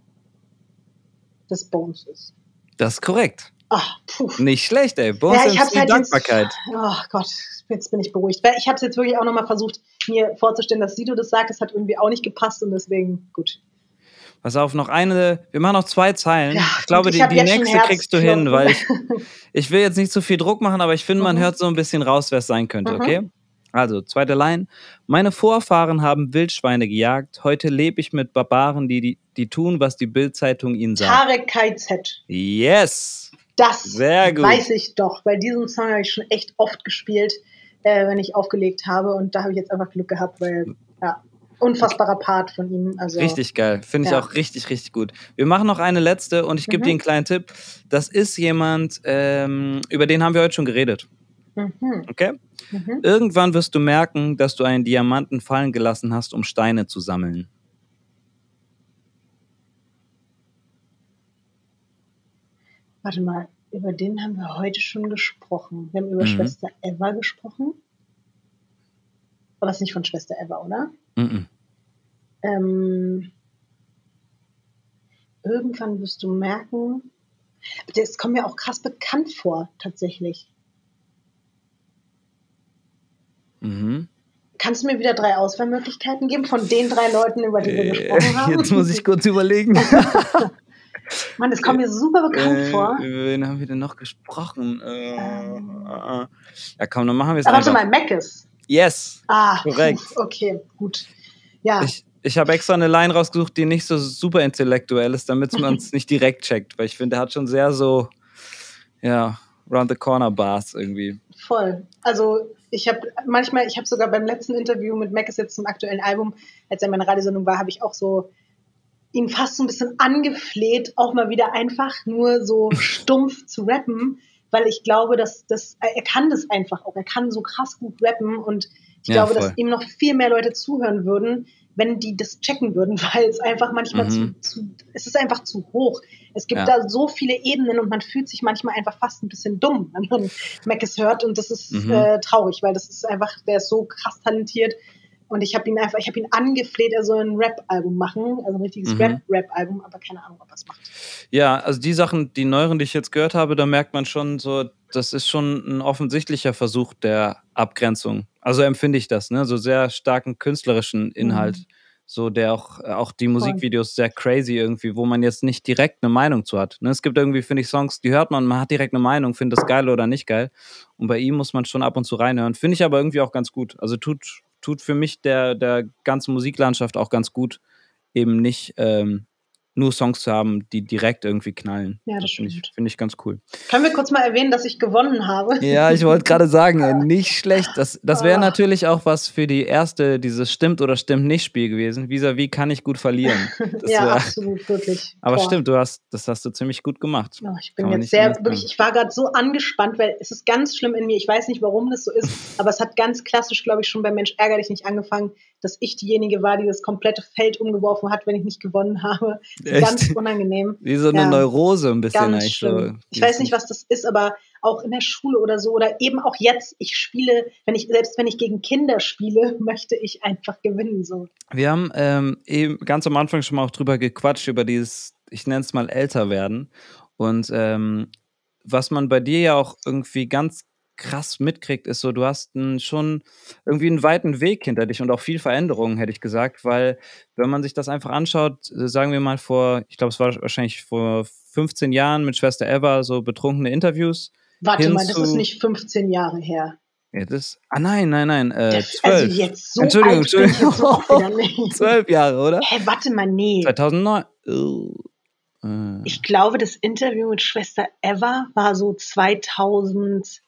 das Bones ist. Das ist korrekt. Ach, nicht schlecht, ey. Bones MC halt Dankbarkeit. Oh Gott, jetzt bin ich beruhigt. Weil ich habe es jetzt wirklich auch nochmal versucht, mir vorzustellen, dass Sido das sagt. Das hat irgendwie auch nicht gepasst und deswegen gut. Pass auf, wir machen noch 2 Zeilen. Ja, ich glaube, die nächste kriegst du hin, weil ich will jetzt nicht zu viel Druck machen, aber ich finde, man hört so ein bisschen raus, wer es sein könnte, okay? Also, zweite Line. Meine Vorfahren haben Wildschweine gejagt. Heute lebe ich mit Barbaren, die tun, was die Bild-Zeitung ihnen sagt. Tarek KZ. Yes! Das sehr gut. Weiß ich doch, weil diesen Song habe ich schon echt oft gespielt, wenn ich aufgelegt habe. Und da habe ich jetzt einfach Glück gehabt, weil, ja, unfassbarer Part von ihm. Also, richtig geil. Finde ich auch richtig, richtig gut. Wir machen noch eine letzte und ich gebe dir einen kleinen Tipp. Das ist jemand, über den haben wir heute schon geredet. Okay? Irgendwann wirst du merken, dass du einen Diamanten fallen gelassen hast, um Steine zu sammeln. Warte mal, über den haben wir heute schon gesprochen. Wir haben über Schwester Eva gesprochen. Aber es ist nicht von Schwester Eva, oder? Irgendwann wirst du merken, das kommt mir auch krass bekannt vor, tatsächlich. Kannst du mir wieder 3 Auswahlmöglichkeiten geben von den 3 Leuten, über die wir gesprochen haben? Jetzt muss ich kurz überlegen. Mann, das kommt mir super bekannt vor. Wen haben wir denn noch gesprochen? Ja komm, dann machen wir es einfach. einfach. Warte mal, Meckes. Yes, korrekt. Okay, gut. Ja. Ich habe extra eine Line rausgesucht, die nicht so super intellektuell ist, damit man es nicht direkt checkt, weil ich finde, der hat schon sehr so, round the corner Bars irgendwie. Voll. Also ich habe sogar beim letzten Interview mit Meckes jetzt zum aktuellen Album, als er in meiner Radiosendung war, habe ich auch so ihn fast so ein bisschen angefleht, auch mal wieder einfach nur so stumpf zu rappen, weil ich glaube, dass er kann das einfach auch. Er kann so krass gut rappen und ich glaube, dass ihm noch viel mehr Leute zuhören würden, wenn die das checken würden, weil es einfach manchmal es ist einfach zu hoch. Es gibt da so viele Ebenen und man fühlt sich manchmal einfach fast ein bisschen dumm, wenn man Meckes hört und das ist traurig, weil das ist einfach, der ist so krass talentiert. Und ich habe ihn angefleht, er soll ein Rap-Album machen, also ein richtiges Rap-Album, aber keine Ahnung, ob er es macht. Ja, also die Sachen, die neueren, die ich jetzt gehört habe, da merkt man schon so, das ist schon ein offensichtlicher Versuch der Abgrenzung. Also empfinde ich das, ne? So sehr starken künstlerischen Inhalt, so der auch die Musikvideos sehr crazy irgendwie, wo man jetzt nicht direkt eine Meinung zu hat. Ne? Es gibt irgendwie, finde ich, Songs, die hört man hat direkt eine Meinung, findet das geil oder nicht geil. Und bei ihm muss man schon ab und zu reinhören. Finde ich aber irgendwie auch ganz gut. Also tut für mich der ganzen Musiklandschaft auch ganz gut, eben nicht nur Songs zu haben, die direkt irgendwie knallen. Ja, das finde ich ganz cool. Können wir kurz mal erwähnen, dass ich gewonnen habe? Ja, ich wollte gerade sagen, nicht schlecht. Das wäre natürlich auch was für dieses Stimmt oder Stimmt nicht Spiel gewesen. Vis-à-vis kann ich gut verlieren. Absolut, wirklich. Aber stimmt, das hast du ziemlich gut gemacht. Oh, ich bin jetzt ich war gerade so angespannt, weil es ist ganz schlimm in mir. Ich weiß nicht, warum das so ist, aber es hat ganz klassisch, glaube ich, schon bei Mensch ärger dich nicht angefangen, dass ich diejenige war, die das komplette Feld umgeworfen hat, wenn ich nicht gewonnen habe. Echt? Ganz unangenehm. Wie so eine Neurose ein bisschen eigentlich so. Ich weiß nicht, was das ist, aber auch in der Schule oder so oder eben auch jetzt, ich spiele, selbst wenn ich gegen Kinder spiele, möchte ich einfach gewinnen. So. Wir haben eben ganz am Anfang schon mal auch drüber gequatscht, über dieses, ich nenne es mal älter werden. Und was man bei dir ja auch irgendwie ganz krass mitkriegt, ist so, du hast schon irgendwie einen weiten Weg hinter dich und auch viel Veränderungen, hätte ich gesagt, weil wenn man sich das einfach anschaut, sagen wir mal ich glaube, es war wahrscheinlich vor 15 Jahren mit Schwester Eva, so betrunkene Interviews. Warte mal, das ist nicht 15 Jahre her. Ja, nein, 12. Also jetzt so Entschuldigung. Alt bin ich jetzt auch wieder nicht. 12 Jahre, oder? Warte mal, nee. 2009. Ich glaube, das Interview mit Schwester Eva war so 2012.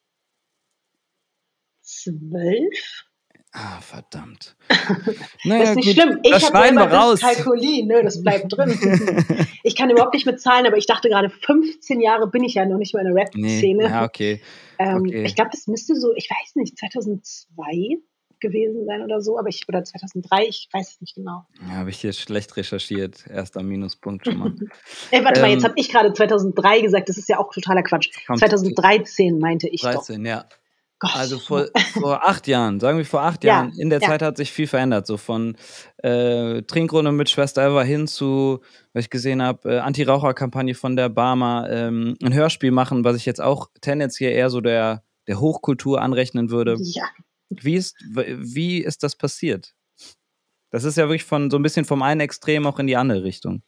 Ah, verdammt. Naja, das ist nicht schlimm. Ich habe immer das Kalkulin, das bleibt drin. Ich kann überhaupt nicht mit Zahlen, aber ich dachte gerade, 15 Jahre bin ich ja noch nicht mal in der Rap-Szene. Ja, okay. Ich glaube, das müsste so, ich weiß nicht, 2002 gewesen sein oder so, oder 2003, ich weiß es nicht genau. Ja, habe ich hier schlecht recherchiert. Erster Minuspunkt schon mal. Warte mal, jetzt habe ich gerade 2003 gesagt, das ist ja auch totaler Quatsch. 2013 meinte ich 13, doch. Ja. Gott. Also vor 8 Jahren, sagen wir vor 8 Jahren, in der Zeit hat sich viel verändert, so von Trinkrunde mit Schwester Eva hin zu, was ich gesehen habe, Anti-Raucher-Kampagne von der Barmer, ein Hörspiel machen, was ich jetzt auch tendenziell eher so der Hochkultur anrechnen würde. Ja. Wie ist das passiert? Das ist ja wirklich so ein bisschen vom einen Extrem auch in die andere Richtung.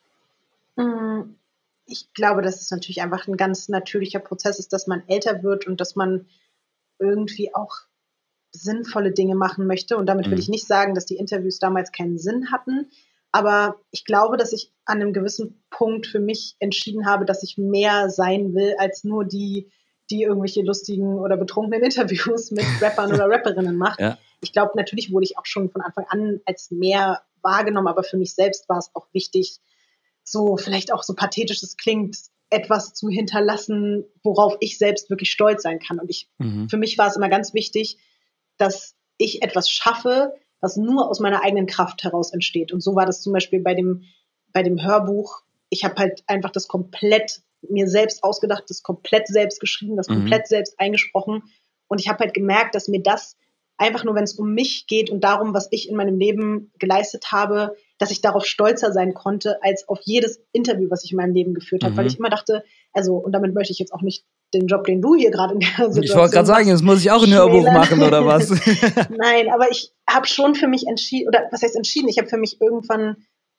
Ich glaube, dass es natürlich einfach ein ganz natürlicher Prozess ist, dass man älter wird und dass man irgendwie auch sinnvolle Dinge machen möchte. Und damit will ich nicht sagen, dass die Interviews damals keinen Sinn hatten. Aber ich glaube, dass ich an einem gewissen Punkt für mich entschieden habe, dass ich mehr sein will, als nur die irgendwelche lustigen oder betrunkenen Interviews mit Rappern oder Rapperinnen macht. Ja. Ich glaube, natürlich wurde ich auch schon von Anfang an als mehr wahrgenommen, aber für mich selbst war es auch wichtig, so vielleicht auch so pathetisch es klingt, etwas zu hinterlassen, worauf ich selbst wirklich stolz sein kann. Und für mich war es immer ganz wichtig, dass ich etwas schaffe, was nur aus meiner eigenen Kraft heraus entsteht. Und so war das zum Beispiel bei dem Hörbuch. Ich habe halt einfach das komplett mir selbst ausgedacht, das komplett selbst geschrieben, das komplett selbst eingesprochen. Und ich habe halt gemerkt, dass mir das einfach nur, wenn es um mich geht und darum, was ich in meinem Leben geleistet habe, dass ich darauf stolzer sein konnte, als auf jedes Interview, was ich in meinem Leben geführt habe. Weil ich immer dachte, und damit möchte ich jetzt auch nicht den Job, den du hier gerade in der Situation Ich wollte gerade sagen, jetzt muss ich auch ein Hörbuch machen, oder was? Nein, aber ich habe schon für mich entschieden, oder was heißt entschieden? Ich habe für mich irgendwann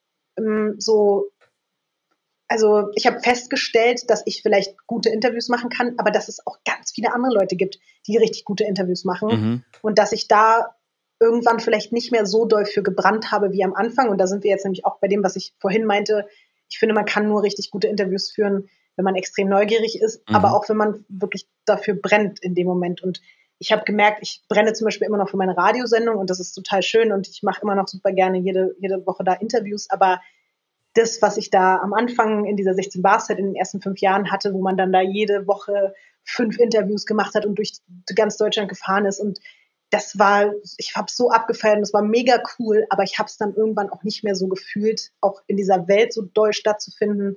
ich habe festgestellt, dass ich vielleicht gute Interviews machen kann, aber dass es auch ganz viele andere Leute gibt, die richtig gute Interviews machen. Und dass ich da irgendwann vielleicht nicht mehr so doll für gebrannt habe wie am Anfang. Und da sind wir jetzt nämlich auch bei dem, was ich vorhin meinte. Ich finde, man kann nur richtig gute Interviews führen, wenn man extrem neugierig ist, aber auch wenn man wirklich dafür brennt in dem Moment. Und ich habe gemerkt, ich brenne zum Beispiel immer noch für meine Radiosendung und das ist total schön und ich mache immer noch super gerne jede Woche da Interviews, aber das, was ich da am Anfang in dieser 16 Bars-Zeit in den ersten 5 Jahren hatte, wo man dann da jede Woche 5 Interviews gemacht hat und durch ganz Deutschland gefahren ist und ich habe so abgefeiert und es war mega cool, aber ich habe es dann irgendwann auch nicht mehr so gefühlt, auch in dieser Welt so doll stattzufinden.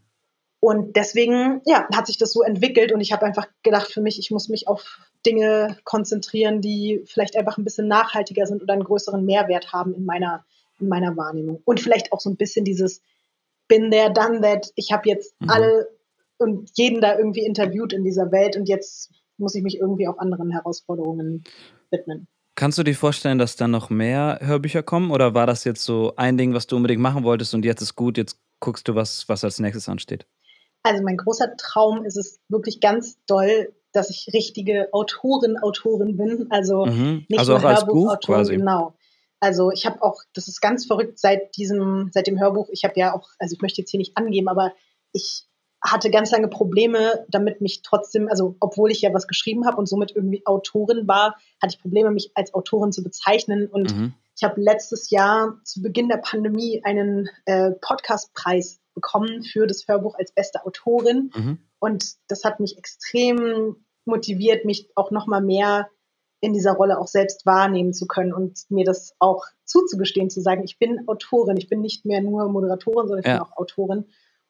Und deswegen, hat sich das so entwickelt und ich habe einfach gedacht für mich, ich muss mich auf Dinge konzentrieren, die vielleicht einfach ein bisschen nachhaltiger sind oder einen größeren Mehrwert haben in meiner Wahrnehmung. Und vielleicht auch so ein bisschen dieses been there, done that. Ich habe jetzt alle und jeden da irgendwie interviewt in dieser Welt und jetzt muss ich mich irgendwie auch anderen Herausforderungen widmen. Kannst du dir vorstellen, dass dann noch mehr Hörbücher kommen oder war das jetzt so ein Ding, was du unbedingt machen wolltest und jetzt ist gut, jetzt guckst du, was als nächstes ansteht? Also mein großer Traum ist es wirklich ganz doll, dass ich richtige Autorin bin. Also nicht also nur auch als Buch Hörbuchautorin, quasi. genau. Also ich habe auch, das ist ganz verrückt, seit dem Hörbuch, ich habe ja auch, also ich möchte jetzt hier nicht angeben, aber ich hatte ganz lange Probleme, damit mich trotzdem, also obwohl ich ja was geschrieben habe und somit irgendwie Autorin war, hatte ich Probleme, mich als Autorin zu bezeichnen. Und ich habe letztes Jahr zu Beginn der Pandemie einen Podcastpreis bekommen für das Hörbuch als beste Autorin. Und das hat mich extrem motiviert, mich auch noch mal mehr in dieser Rolle auch selbst wahrnehmen zu können und mir das auch zuzugestehen, zu sagen, ich bin Autorin, ich bin nicht mehr nur Moderatorin, sondern ich bin auch Autorin.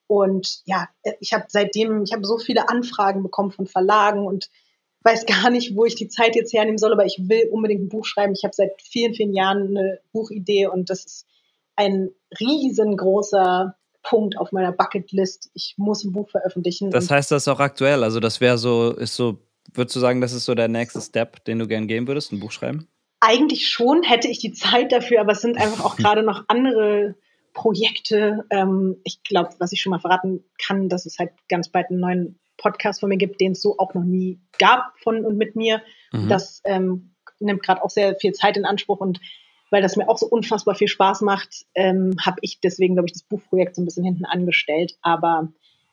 Und ich habe so viele Anfragen bekommen von Verlagen und weiß gar nicht, wo ich die Zeit jetzt hernehmen soll, aber ich will unbedingt ein Buch schreiben. Ich habe seit vielen, vielen Jahren eine Buchidee und das ist ein riesengroßer Punkt auf meiner Bucketlist. Ich muss ein Buch veröffentlichen. Das heißt, das ist auch aktuell. Also das wäre würdest du sagen, das ist so der nächste Step, den du gern gehen würdest, ein Buch schreiben? Eigentlich schon, hätte ich die Zeit dafür, aber es sind einfach auch gerade noch andere Projekte. Ich glaube, was ich schon mal verraten kann, dass es halt ganz bald einen neuen Podcast von mir gibt, den es so auch noch nie gab von und mit mir. Das nimmt gerade auch sehr viel Zeit in Anspruch und weil das mir auch so unfassbar viel Spaß macht, habe ich deswegen, glaube ich, das Buchprojekt so ein bisschen hinten angestellt. Aber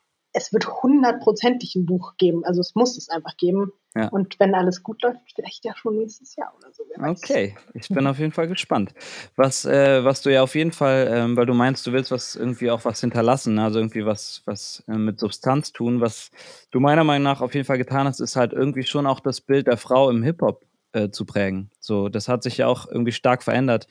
es wird 100%ig ein Buch geben. Also es muss es einfach geben. Ja. Und wenn alles gut läuft, vielleicht ja schon nächstes Jahr oder so. Okay, ich bin auf jeden Fall gespannt. Was du ja auf jeden Fall, weil du meinst, du willst was hinterlassen, also irgendwie was mit Substanz tun, was du meiner Meinung nach auf jeden Fall getan hast, ist halt irgendwie schon auch das Bild der Frau im Hip-Hop zu prägen. So, das hat sich ja auch irgendwie stark verändert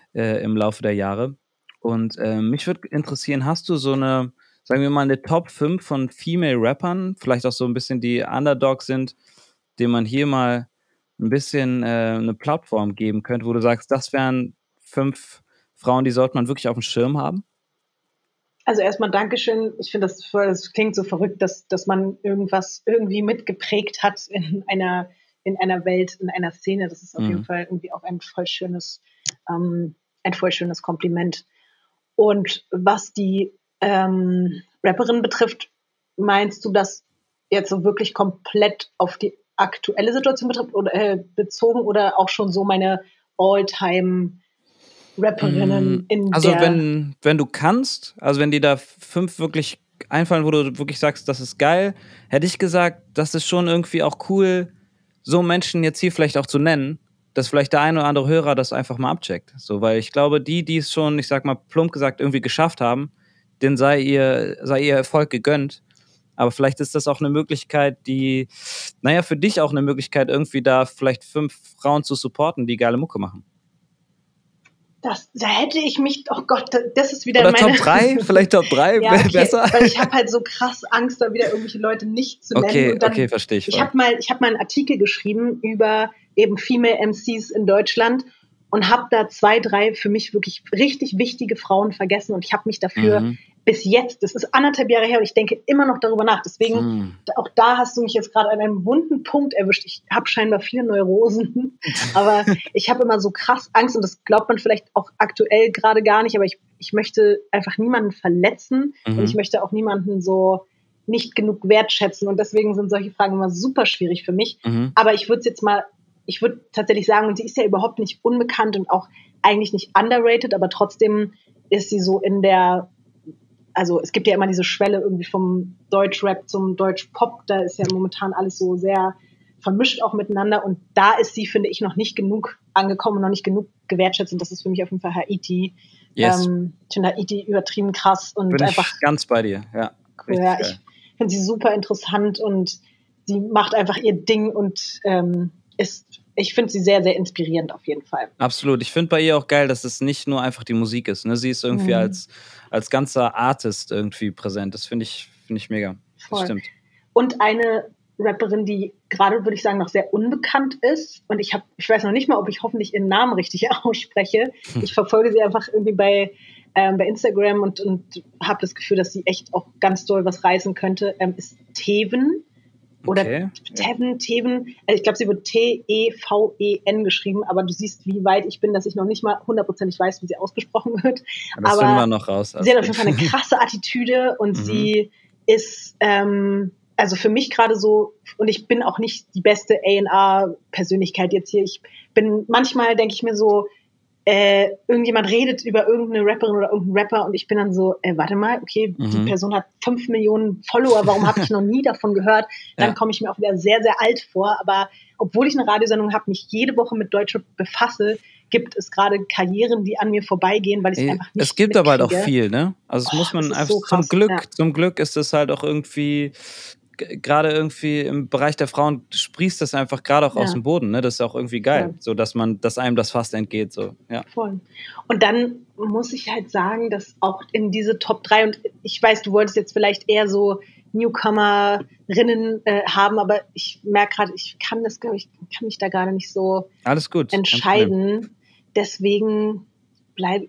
im Laufe der Jahre. Und mich würde interessieren, hast du so eine, sagen wir mal, eine Top 5 von Female Rappern, vielleicht auch so ein bisschen die Underdogs sind, denen man hier mal ein bisschen eine Plattform geben könnte, wo du sagst, das wären 5 Frauen, die sollte man wirklich auf dem Schirm haben? Also erstmal Dankeschön. Ich finde, das klingt so verrückt, dass man irgendwas irgendwie mitgeprägt hat in einer Welt, in einer Szene. Das ist auf jeden Fall irgendwie auch ein voll schönes Kompliment. Und was die Rapperin betrifft, meinst du das jetzt so wirklich komplett auf die aktuelle Situation bezogen oder auch schon so meine All-Time-Rapperinnen also wenn du kannst, also wenn dir da 5 wirklich einfallen, wo du wirklich sagst, das ist geil, hätte ich gesagt, das ist schon irgendwie auch cool, so Menschen jetzt hier vielleicht auch zu nennen, dass vielleicht der eine oder andere Hörer das einfach mal abcheckt. So, weil ich glaube, die es schon, ich sag mal plump gesagt, irgendwie geschafft haben, denen sei ihr Erfolg gegönnt. Aber vielleicht ist das auch eine Möglichkeit, für dich auch eine Möglichkeit, irgendwie da vielleicht 5 Frauen zu supporten, die geile Mucke machen. Da hätte ich mich, oh Gott, das ist wieder Oder Top 3, vielleicht Top 3, ja, okay, besser. Weil ich habe halt so krass Angst, da wieder irgendwelche Leute nicht zu nennen. Okay, verstehe ich. Ich habe mal einen Artikel geschrieben über eben Female MCs in Deutschland und habe da 2, 3 für mich wirklich richtig wichtige Frauen vergessen und ich habe mich dafür bis jetzt, das ist 1,5 Jahre her und ich denke immer noch darüber nach. Deswegen, auch da hast du mich jetzt gerade an einem wunden Punkt erwischt. Ich habe scheinbar viele Neurosen, aber ich habe immer so krass Angst und das glaubt man vielleicht auch aktuell gerade gar nicht, aber ich möchte einfach niemanden verletzen und ich möchte auch niemanden so nicht genug wertschätzen und deswegen sind solche Fragen immer super schwierig für mich. Aber ich würde tatsächlich sagen, und sie ist ja überhaupt nicht unbekannt und auch eigentlich nicht underrated, aber trotzdem ist sie so also es gibt ja immer diese Schwelle irgendwie vom Deutschrap zum Deutschpop, da ist ja momentan alles so sehr vermischt auch miteinander und da ist sie, finde ich, noch nicht genug angekommen, noch nicht genug gewertschätzt und das ist für mich auf jeden Fall Haiti. Yes. Ich finde Haiti übertrieben krass und bin einfach ich ganz bei dir, ja. Ja, ich finde sie super interessant und sie macht einfach ihr Ding und ich finde sie sehr, sehr inspirierend auf jeden Fall. Absolut. Ich finde bei ihr auch geil, dass es nicht nur einfach die Musik ist. Ne? Sie ist irgendwie als ganzer Artist irgendwie präsent. Das finde ich mega. Voll. Das stimmt. Und eine Rapperin, die gerade, würde ich sagen, noch sehr unbekannt ist. Und ich weiß noch nicht mal, ob ich hoffentlich ihren Namen richtig ausspreche. Ich verfolge sie einfach irgendwie bei Instagram und habe das Gefühl, dass sie echt auch ganz doll was reißen könnte. Ist Teven. Oder okay. Teven, also ich glaube, sie wird T-E-V-E-N geschrieben, aber du siehst, wie weit ich bin, dass ich noch nicht mal 100% weiß, wie sie ausgesprochen wird. Das finden wir noch raus. Sie hat auf jeden Fall eine krasse Attitüde und sie ist, also für mich gerade so, und ich bin auch nicht die beste A&R-Persönlichkeit jetzt hier. Manchmal denke ich mir so, irgendjemand redet über irgendeine Rapperin oder irgendeinen Rapper und ich bin dann so, warte mal, okay, die Person hat 5 Millionen Follower, warum habe ich noch nie davon gehört? Dann komme ich mir auch wieder sehr, sehr alt vor, aber obwohl ich eine Radiosendung habe, mich jede Woche mit Deutschrap befasse, gibt es gerade Karrieren, die an mir vorbeigehen, weil ich es einfach nicht Es gibt aber halt auch viel, ne? Also es muss man einfach, so krass, zum Glück ist es halt auch irgendwie, gerade irgendwie im Bereich der Frauen sprießt das einfach gerade auch aus dem Boden, ne? Das ist auch irgendwie geil, so dass einem das fast entgeht, so, ja. Voll. Und dann muss ich halt sagen, dass auch in diese Top 3, und ich weiß, du wolltest jetzt vielleicht eher so Newcomerinnen haben, aber ich merke gerade, ich kann mich da gerade nicht so alles gut entscheiden. Deswegen bleibe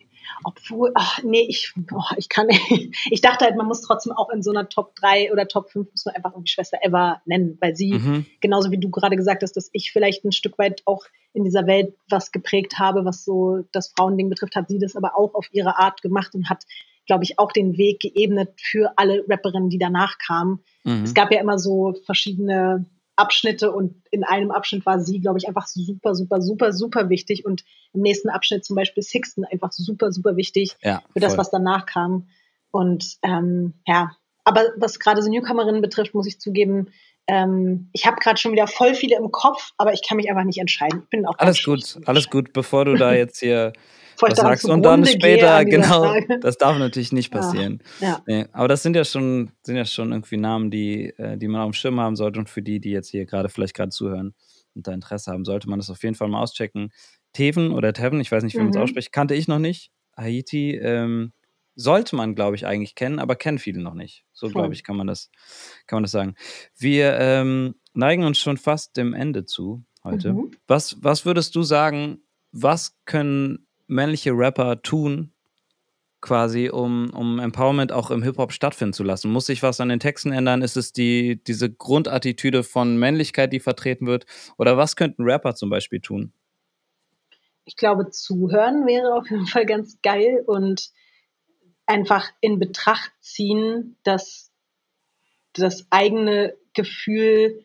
ich dachte halt, man muss trotzdem auch in so einer Top 3 oder Top 5 muss man einfach irgendwie Schwester Eva nennen, weil sie, genauso wie du gerade gesagt hast, dass ich vielleicht ein Stück weit auch in dieser Welt was geprägt habe, was so das Frauending betrifft, hat sie das aber auch auf ihre Art gemacht und hat, glaube ich, auch den Weg geebnet für alle Rapperinnen, die danach kamen. Es gab ja immer so verschiedene Abschnitte und in einem Abschnitt war sie, glaube ich, einfach super, super, super, super wichtig und im nächsten Abschnitt zum Beispiel Sixten einfach super, super wichtig für das, was danach kam. Und aber was gerade so Newcomerinnen betrifft, muss ich zugeben, ich habe gerade schon wieder voll viele im Kopf, aber ich kann mich einfach nicht entscheiden. Ich bin auch alles gut, bevor du da jetzt hier was sagst und dann später, genau, das darf natürlich nicht passieren. Ja. Nee, aber das sind ja schon irgendwie Namen, die man auf dem Schirm haben sollte und für die jetzt hier vielleicht gerade zuhören und da Interesse haben, sollte man das auf jeden Fall mal auschecken. Teven oder Teven, ich weiß nicht, wie man es ausspricht, kannte ich noch nicht. Haiti sollte man, glaube ich, eigentlich kennen, aber kennen viele noch nicht. So, glaube ich, kann man das sagen. Wir neigen uns schon fast dem Ende zu heute. Was würdest du sagen, was können männliche Rapper tun, quasi, um Empowerment auch im Hip-Hop stattfinden zu lassen? Muss sich was an den Texten ändern? Ist es diese Grundattitüde von Männlichkeit, die vertreten wird? Oder was könnten Rapper zum Beispiel tun? Ich glaube, zuhören wäre auf jeden Fall ganz geil und einfach in Betracht ziehen, dass das eigene Gefühl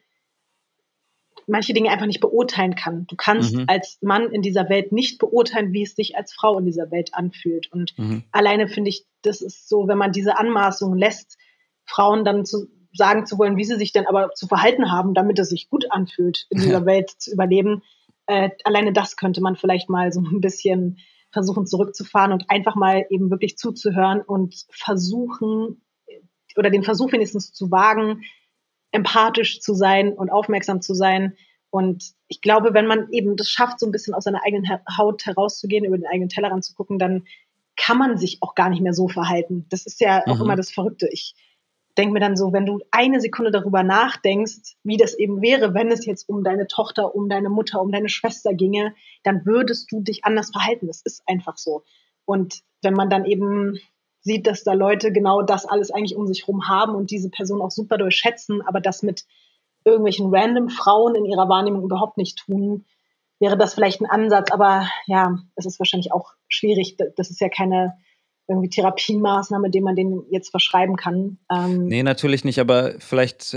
manche Dinge einfach nicht beurteilen kann. Du kannst als Mann in dieser Welt nicht beurteilen, wie es sich als Frau in dieser Welt anfühlt. Und alleine finde ich, das ist so, wenn man diese Anmaßung lässt, Frauen dann sagen zu wollen, wie sie sich denn aber zu verhalten haben, damit es sich gut anfühlt, in dieser Welt zu überleben. Alleine das könnte man vielleicht mal so ein bisschen versuchen zurückzufahren und einfach mal eben wirklich zuzuhören und versuchen, oder den Versuch wenigstens zu wagen, empathisch zu sein und aufmerksam zu sein. Und ich glaube, wenn man eben das schafft, so ein bisschen aus seiner eigenen Haut herauszugehen, über den eigenen Tellerrand zu gucken, dann kann man sich auch gar nicht mehr so verhalten. Das ist ja auch immer das Verrückte. Ich denke mir dann so, wenn du eine Sekunde darüber nachdenkst, wie das eben wäre, wenn es jetzt um deine Tochter, um deine Mutter, um deine Schwester ginge, dann würdest du dich anders verhalten. Das ist einfach so. Und wenn man dann eben sieht, dass da Leute genau das alles eigentlich um sich herum haben und diese Person auch super doll schätzen, aber das mit irgendwelchen random Frauen in ihrer Wahrnehmung überhaupt nicht tun, wäre das vielleicht ein Ansatz. Aber ja, es ist wahrscheinlich auch schwierig. Das ist ja keine irgendwie Therapiemaßnahme, die man denen jetzt verschreiben kann. Nee, natürlich nicht, aber vielleicht,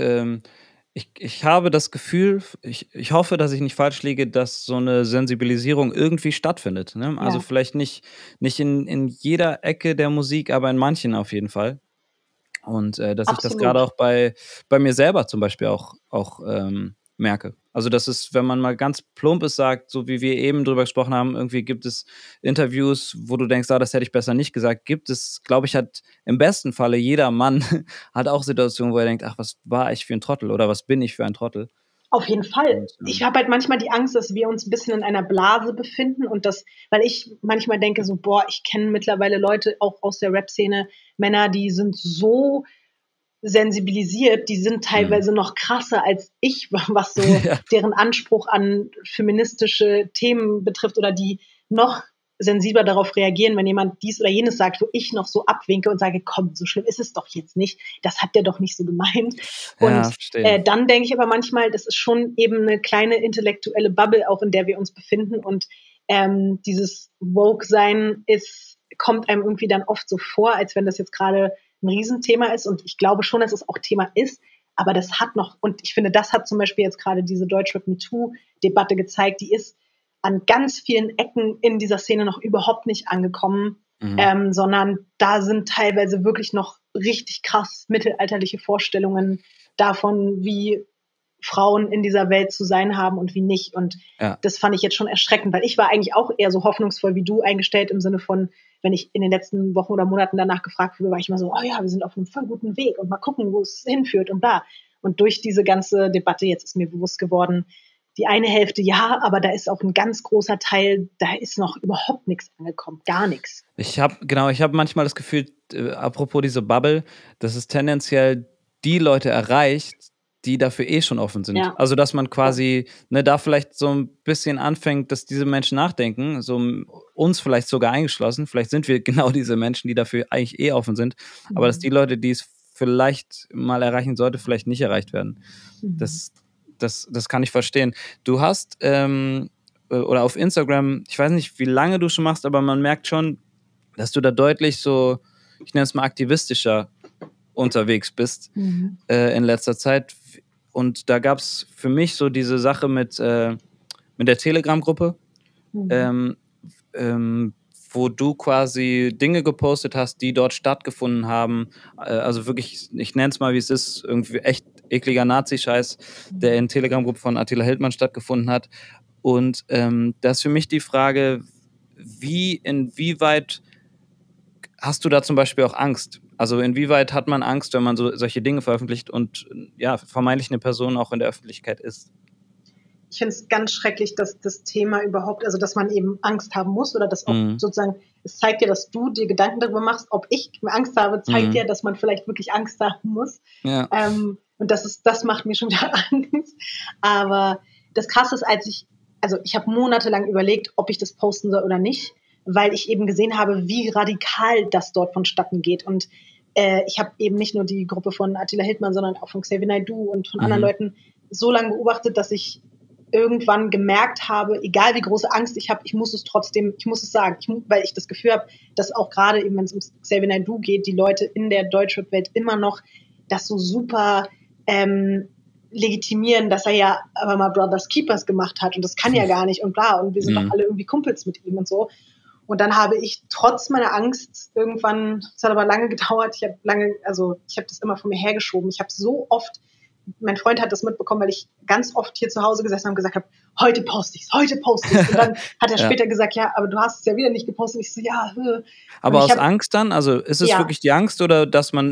ich habe das Gefühl, ich hoffe, dass ich nicht falsch liege, dass so eine Sensibilisierung irgendwie stattfindet, ne? Also, Ja, vielleicht nicht in jeder Ecke der Musik, aber in manchen auf jeden Fall. Und, dass ich das gerade absolut. auch bei mir selber zum Beispiel auch merke. Also, dass es, wenn man mal ganz Plumpes sagt, so wie wir eben drüber gesprochen haben, irgendwie gibt es Interviews, wo du denkst: „Ah, das hätte ich besser nicht gesagt." Gibt es, glaube ich, hat im besten Falle jeder Mann hat auch Situationen, wo er denkt: „Ach, was war ich für ein Trottel oder was bin ich für ein Trottel?" Auf jeden Fall. Und, Ich habe halt manchmal die Angst, dass wir uns ein bisschen in einer Blase befinden und das, weil ich manchmal denke so, boah, ich kenne mittlerweile Leute auch aus der Rap-Szene, Männer, die sind so sensibilisiert, die sind mhm. teilweise noch krasser als ich, was so Ja, deren Anspruch an feministische Themen betrifft oder die noch sensibler darauf reagieren, wenn jemand dies oder jenes sagt, wo ich noch so abwinke und sage, komm, so schlimm ist es doch jetzt nicht, das hat der doch nicht so gemeint. ja, Und verstehe. dann denke ich aber manchmal, das ist schon eben eine kleine intellektuelle Bubble, auch in der wir uns befinden und dieses Woke-Sein kommt einem irgendwie dann oft so vor, als wenn das jetzt gerade ein Riesenthema ist und ich glaube schon, dass es auch Thema ist, aber das hat noch, und ich finde, das hat zum Beispiel jetzt gerade diese Deutschrap MeToo-Debatte gezeigt, die ist an ganz vielen Ecken in dieser Szene noch überhaupt nicht angekommen, Mhm. sondern da sind teilweise wirklich noch richtig krass mittelalterliche Vorstellungen davon, wie Frauen in dieser Welt zu sein haben und wie nicht. Und Ja. das fand ich jetzt schon erschreckend, weil ich war eigentlich auch eher so hoffnungsvoll wie du eingestellt im Sinne von, wenn ich in den letzten Wochen oder Monaten danach gefragt wurde, war ich immer so, oh ja, wir sind auf einem voll guten Weg und mal gucken, wo es hinführt und da. Und durch diese ganze Debatte jetzt ist mir bewusst geworden, die eine Hälfte ja, aber da ist auch ein ganz großer Teil, da ist noch überhaupt nichts angekommen, gar nichts. Ich habe manchmal das Gefühl, apropos diese Bubble, dass es tendenziell die Leute erreicht, die dafür eh schon offen sind. Ja, Also, dass man voll. quasi, ne, da vielleicht so ein bisschen anfängt, dass diese Menschen nachdenken, so uns vielleicht sogar eingeschlossen. Vielleicht sind wir genau diese Menschen, die dafür eigentlich eh offen sind, aber dass Mhm. die Leute, die es vielleicht mal erreichen sollte, vielleicht nicht erreicht werden. Mhm. Das das kann ich verstehen. Du hast, oder auf Instagram, ich weiß nicht, wie lange du schon machst, aber man merkt schon, dass du da deutlich so, ich nenne es mal aktivistischer unterwegs bist Mhm. in letzter Zeit. Und da gab es für mich so diese Sache mit der Telegram-Gruppe, Mhm. ähm, ähm, wo du quasi Dinge gepostet hast, die dort stattgefunden haben. Also wirklich, ich nenne es mal, wie es ist, irgendwie echt ekliger Nazi-Scheiß, der Mhm. in Telegram-Gruppe von Attila Hildmann stattgefunden hat. Und da ist für mich die Frage, inwieweit hast du da zum Beispiel auch Angst? Also inwieweit hat man Angst, wenn man solche Dinge veröffentlicht und ja, vermeintlich eine Person auch in der Öffentlichkeit ist? Ich finde es ganz schrecklich, dass das Thema überhaupt, also dass man eben Angst haben muss oder dass auch Mhm. sozusagen, es zeigt dir, dass du dir Gedanken darüber machst, ob ich Angst habe, zeigt Mhm. dir, dass man vielleicht wirklich Angst haben muss. Ja. Und das macht mir schon wieder Angst. Aber das Krasse ist, also ich habe monatelang überlegt, ob ich das posten soll oder nicht, weil ich eben gesehen habe, wie radikal das dort vonstatten geht. Und ich habe eben nicht nur die Gruppe von Attila Hildmann, sondern auch von Xavier Naidoo und von anderen Mhm. Leuten so lange beobachtet, dass ich irgendwann gemerkt habe, egal wie große Angst ich habe, ich muss es trotzdem, ich muss es sagen, weil ich das Gefühl habe, dass auch gerade eben, wenn es um Xavier Naidoo geht, die Leute in der Deutschrap-Welt immer noch das so super legitimieren, dass er ja aber mal Brothers Keepers gemacht hat und das kann ja gar nicht und bla und wir sind doch Mhm. alle irgendwie Kumpels mit ihm und so. Und dann habe ich trotz meiner Angst irgendwann, es hat aber lange gedauert, ich habe das immer von mir hergeschoben. Ich habe so oft, mein Freund hat das mitbekommen, weil ich ganz oft hier zu Hause gesessen habe und gesagt habe, heute poste ich's, heute poste ich's. Und dann hat er Ja. später gesagt, ja, aber du hast es ja wieder nicht gepostet. Ich so, ja, und Aber ich aus habe, Angst dann? Also ist es ja, wirklich die Angst oder dass man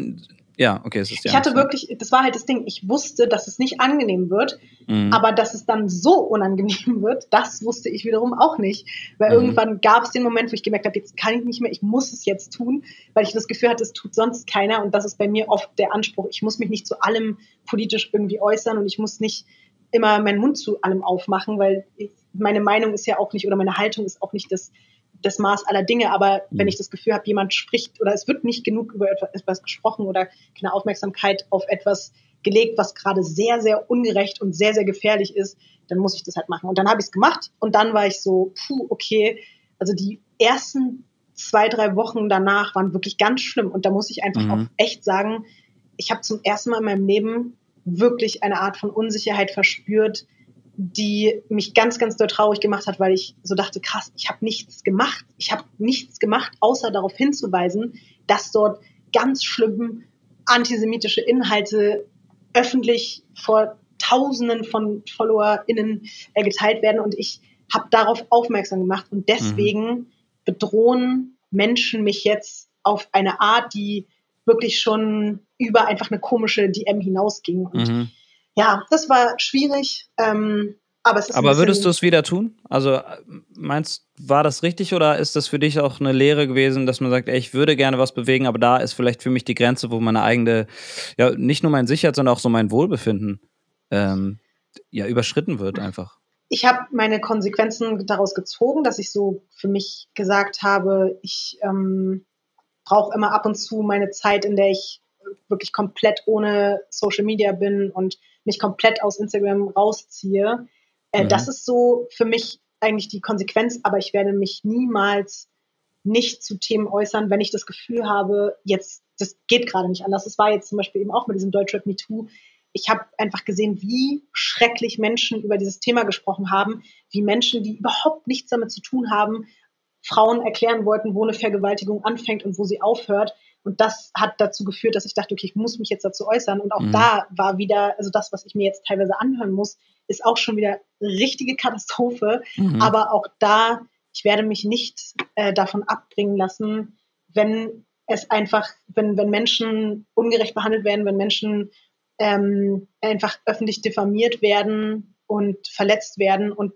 Ja, okay, es ist die Ich hatte Angst, ja. wirklich, das war halt das Ding, ich wusste, dass es nicht angenehm wird, aber dass es dann so unangenehm wird, das wusste ich wiederum auch nicht. Weil irgendwann gab es den Moment, wo ich gemerkt habe, jetzt kann ich nicht mehr, ich muss es jetzt tun, weil ich das Gefühl hatte, es tut sonst keiner. Und das ist bei mir oft der Anspruch, ich muss mich nicht zu allem politisch irgendwie äußern und ich muss nicht immer meinen Mund zu allem aufmachen, weil meine Meinung ist ja auch nicht, oder meine Haltung ist auch nicht das Maß aller Dinge, aber wenn ich das Gefühl habe, jemand spricht oder es wird nicht genug über etwas gesprochen oder keine Aufmerksamkeit auf etwas gelegt, was gerade sehr, sehr ungerecht und sehr, sehr gefährlich ist, dann muss ich das halt machen. Und dann habe ich es gemacht und dann war ich so, okay, also die ersten 2-3 Wochen danach waren wirklich ganz schlimm und da muss ich einfach auch echt sagen, ich habe zum ersten Mal in meinem Leben wirklich eine Art von Unsicherheit verspürt, die mich ganz, ganz doll traurig gemacht hat, weil ich so dachte, krass, ich habe nichts gemacht. Ich habe nichts gemacht, außer darauf hinzuweisen, dass dort ganz schlimm antisemitische Inhalte öffentlich vor Tausenden von FollowerInnen geteilt werden. Und ich habe darauf aufmerksam gemacht. Und deswegen bedrohen Menschen mich jetzt auf eine Art, die wirklich schon über einfach eine komische DM hinausging. Und ja, das war schwierig, aber es ist Aber würdest du es wieder tun? Also war das richtig oder ist das für dich auch eine Lehre gewesen, dass man sagt, ey, ich würde gerne was bewegen, aber da ist vielleicht für mich die Grenze, wo meine eigene, ja, nicht nur meine Sicherheit, sondern auch so mein Wohlbefinden überschritten wird einfach? Ich habe meine Konsequenzen daraus gezogen, dass ich so für mich gesagt habe, ich brauche immer ab und zu meine Zeit, in der ich wirklich komplett ohne Social Media bin und mich komplett aus Instagram rausziehe. Das ist so für mich eigentlich die Konsequenz, aber ich werde mich niemals nicht zu Themen äußern, wenn ich das Gefühl habe, jetzt, das geht gerade nicht anders. Das war jetzt zum Beispiel eben auch mit diesem Deutschrap MeToo. Ich habe einfach gesehen, wie schrecklich Menschen über dieses Thema gesprochen haben, wie Menschen, die überhaupt nichts damit zu tun haben, Frauen erklären wollten, wo eine Vergewaltigung anfängt und wo sie aufhört. Und das hat dazu geführt, dass ich dachte, okay, ich muss mich jetzt dazu äußern. Und auch da war wieder, also das, was ich mir jetzt teilweise anhören muss, ist auch schon wieder richtige Katastrophe. Aber auch da, ich werde mich nicht davon abbringen lassen, wenn es einfach, wenn Menschen ungerecht behandelt werden, wenn Menschen einfach öffentlich diffamiert werden und verletzt werden und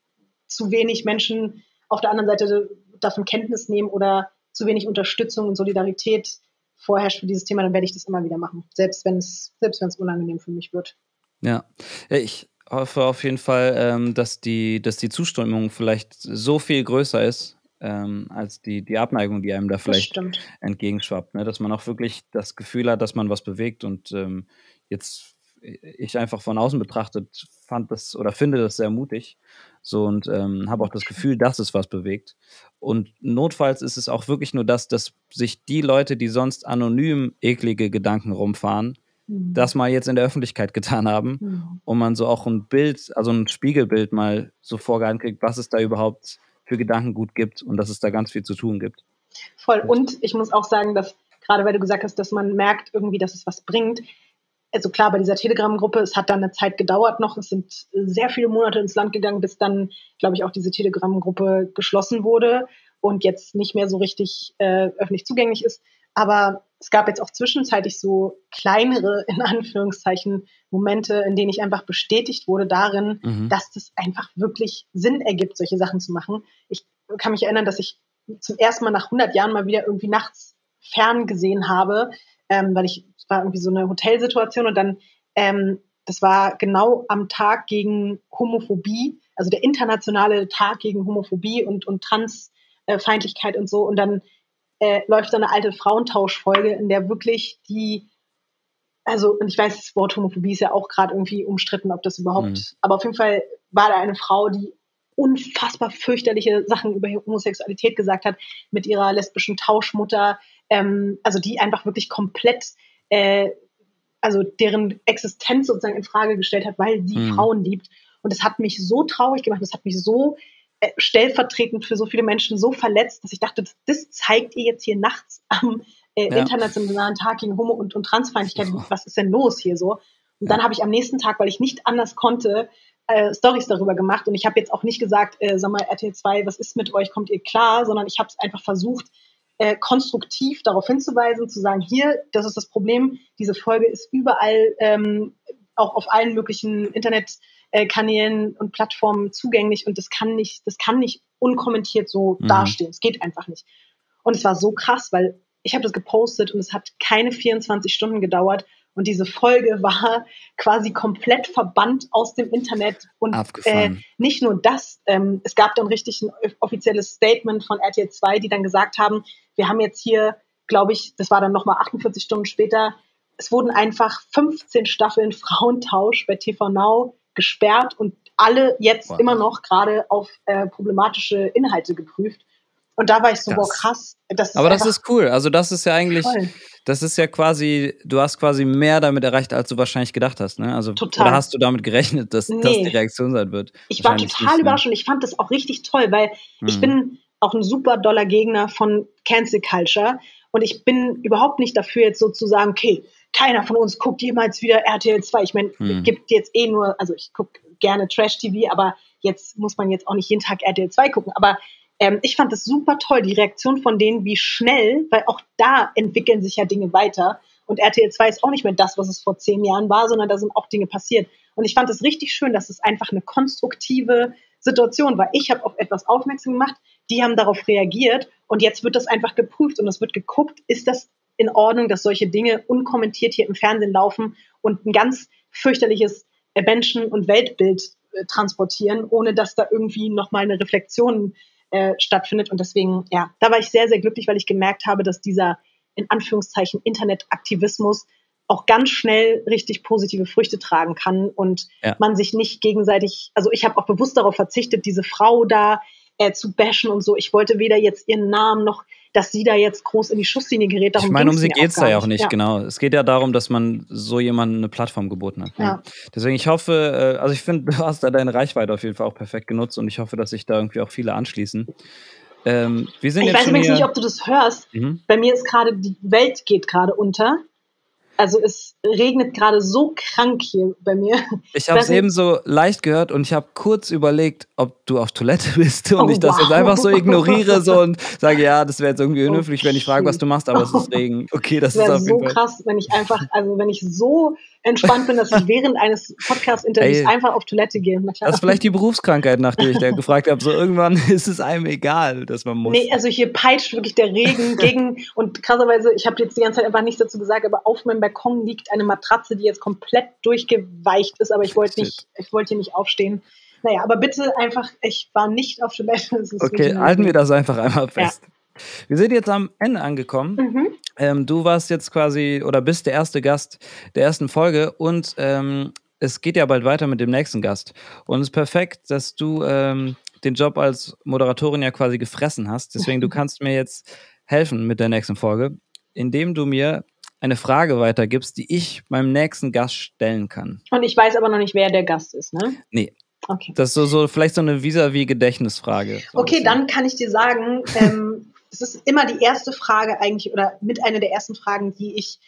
zu wenig Menschen auf der anderen Seite davon Kenntnis nehmen oder zu wenig Unterstützung und Solidarität vorherrscht für dieses Thema, dann werde ich das immer wieder machen, selbst wenn es unangenehm für mich wird. Ja, ich hoffe auf jeden Fall, dass die Zustimmung vielleicht so viel größer ist, als die Abneigung, die einem da vielleicht entgegenschwappt, ne? Dass man auch wirklich das Gefühl hat, dass man was bewegt und jetzt ich einfach von außen betrachtet finde das sehr mutig so und habe auch das Gefühl, dass es was bewegt. Und notfalls ist es auch wirklich nur das, dass sich die Leute, die sonst anonym eklige Gedanken rumfahren, das mal jetzt in der Öffentlichkeit getan haben und man so auch ein Bild, also ein Spiegelbild mal so vorgehalten kriegt, was es da überhaupt für Gedankengut gibt und dass es da ganz viel zu tun gibt. Voll. Und ich muss auch sagen, dass gerade weil du gesagt hast, dass man merkt irgendwie, dass es was bringt. Also klar, bei dieser Telegram-Gruppe, es hat dann eine Zeit gedauert noch. Es sind sehr viele Monate ins Land gegangen, bis dann, glaube ich, auch diese Telegram-Gruppe geschlossen wurde und jetzt nicht mehr so richtig öffentlich zugänglich ist. Aber es gab jetzt auch zwischenzeitlich so kleinere, in Anführungszeichen, Momente, in denen ich einfach bestätigt wurde darin, dass das einfach wirklich Sinn ergibt, solche Sachen zu machen. Ich kann mich erinnern, dass ich zum ersten Mal nach 100 Jahren mal wieder irgendwie nachts fern gesehen habe, weil es war irgendwie so eine Hotelsituation und dann, das war genau am Tag gegen Homophobie, also der internationale Tag gegen Homophobie und Transfeindlichkeit und so. Und dann läuft da eine alte Frauentauschfolge, in der wirklich und ich weiß, das Wort Homophobie ist ja auch gerade irgendwie umstritten, ob das überhaupt, aber auf jeden Fall war da eine Frau, die unfassbar fürchterliche Sachen über Homosexualität gesagt hat, mit ihrer lesbischen Tauschmutter, also die einfach wirklich komplett, also deren Existenz sozusagen in Frage gestellt hat, weil sie Frauen liebt. Und das hat mich so traurig gemacht, das hat mich so stellvertretend für so viele Menschen so verletzt, dass ich dachte, das zeigt ihr jetzt hier nachts am internationalen Tag gegen Homo- und Transfeindlichkeit. Was ist denn los hier so? Und dann habe ich am nächsten Tag, weil ich nicht anders konnte, Storys darüber gemacht. Und ich habe jetzt auch nicht gesagt, sag mal, RTL 2, was ist mit euch, kommt ihr klar? Sondern ich habe es einfach versucht, konstruktiv darauf hinzuweisen, zu sagen, hier, das ist das Problem, diese Folge ist überall, auch auf allen möglichen Internetkanälen und Plattformen zugänglich und das kann nicht unkommentiert so dastehen. Es geht einfach nicht. Und es war so krass, weil ich habe das gepostet und es hat keine 24 Stunden gedauert und diese Folge war quasi komplett verbannt aus dem Internet und nicht nur das, es gab dann richtig ein offizielles Statement von RTL 2, die dann gesagt haben, wir haben jetzt hier, glaube ich, das war dann nochmal 48 Stunden später, es wurden einfach 15 Staffeln Frauentausch bei TV Now gesperrt und alle jetzt immer noch gerade auf problematische Inhalte geprüft. Und da war ich so, boah, krass. Aber das ist cool. Also das ist ja eigentlich, das ist ja quasi, du hast quasi mehr damit erreicht, als du wahrscheinlich gedacht hast. Ne? Also, total. Oder hast du damit gerechnet, dass das die Reaktion sein wird? Ich war total überrascht und ich fand das auch richtig toll, weil ich bin auch ein super doller Gegner von Cancel Culture und ich bin überhaupt nicht dafür, jetzt so zu sagen, okay, keiner von uns guckt jemals wieder RTL 2. Ich meine, gibt jetzt nur, also ich gucke gerne Trash-TV, aber jetzt muss man jetzt auch nicht jeden Tag RTL 2 gucken. Aber ich fand das super toll, die Reaktion von denen, wie schnell, weil auch da entwickeln sich ja Dinge weiter. Und RTL 2 ist auch nicht mehr das, was es vor 10 Jahren war, sondern da sind auch Dinge passiert. Und ich fand es richtig schön, dass es einfach eine konstruktive Situation war. Ich habe auf etwas aufmerksam gemacht, die haben darauf reagiert und jetzt wird das einfach geprüft und es wird geguckt, ist das in Ordnung, dass solche Dinge unkommentiert hier im Fernsehen laufen und ein ganz fürchterliches Menschen- und Weltbild transportieren, ohne dass da irgendwie nochmal eine Reflexion stattfindet. Und deswegen, ja, da war ich sehr, sehr glücklich, weil ich gemerkt habe, dass dieser, in Anführungszeichen, Internetaktivismus auch ganz schnell richtig positive Früchte tragen kann und man sich nicht gegenseitig, also ich habe auch bewusst darauf verzichtet, diese Frau da zu bashen und so. Ich wollte weder jetzt ihren Namen noch, dass sie da jetzt groß in die Schusslinie gerät. Darum ich meine, um sie geht es da ja auch nicht, genau. Es geht ja darum, dass man so jemandem eine Plattform geboten hat. Ja. Deswegen, ich hoffe, also ich finde, du hast da deine Reichweite auf jeden Fall auch perfekt genutzt und ich hoffe, dass sich da irgendwie auch viele anschließen. Wir sind ich weiß übrigens nicht, ob du das hörst. Bei mir ist gerade, die Welt geht gerade unter. Also es regnet gerade so krank hier bei mir. Ich habe es eben so leicht gehört und ich habe kurz überlegt, ob du auf Toilette bist und ich das jetzt einfach so ignoriere so und sage, ja, das wäre jetzt irgendwie unhöflich, wenn ich frage, was du machst, aber es ist Regen. Okay, das ist auf jeden Fall. So krass, wenn ich einfach, also wenn ich so entspannt bin, dass ich während eines Podcast-Interviews einfach auf Toilette gehe. Das ist vielleicht die Berufskrankheit, nach der ich da gefragt habe. So irgendwann ist es einem egal, dass man muss. Nee, also hier peitscht wirklich der Regen gegen und krasserweise, ich habe jetzt die ganze Zeit einfach nichts dazu gesagt, aber auf meinem Balkon liegt eine Matratze, die jetzt komplett durchgeweicht ist, aber ich wollte hier nicht aufstehen. Naja, aber bitte einfach, ich war nicht auf Toilette. Okay, halten wir das einfach einmal fest. Ja. Wir sind jetzt am Ende angekommen. Du warst jetzt quasi oder bist der erste Gast der ersten Folge und es geht ja bald weiter mit dem nächsten Gast. Und es ist perfekt, dass du den Job als Moderatorin ja quasi gefressen hast. Deswegen, du kannst mir jetzt helfen mit der nächsten Folge, indem du mir eine Frage weitergibst, die ich meinem nächsten Gast stellen kann. Und ich weiß aber noch nicht, wer der Gast ist, ne? Nee. Okay. Das ist so vielleicht so eine vis-à-vis-Gedächtnisfrage. So okay, dann kann ich dir sagen, es ist immer die erste Frage eigentlich oder mit einer der ersten Fragen, die ich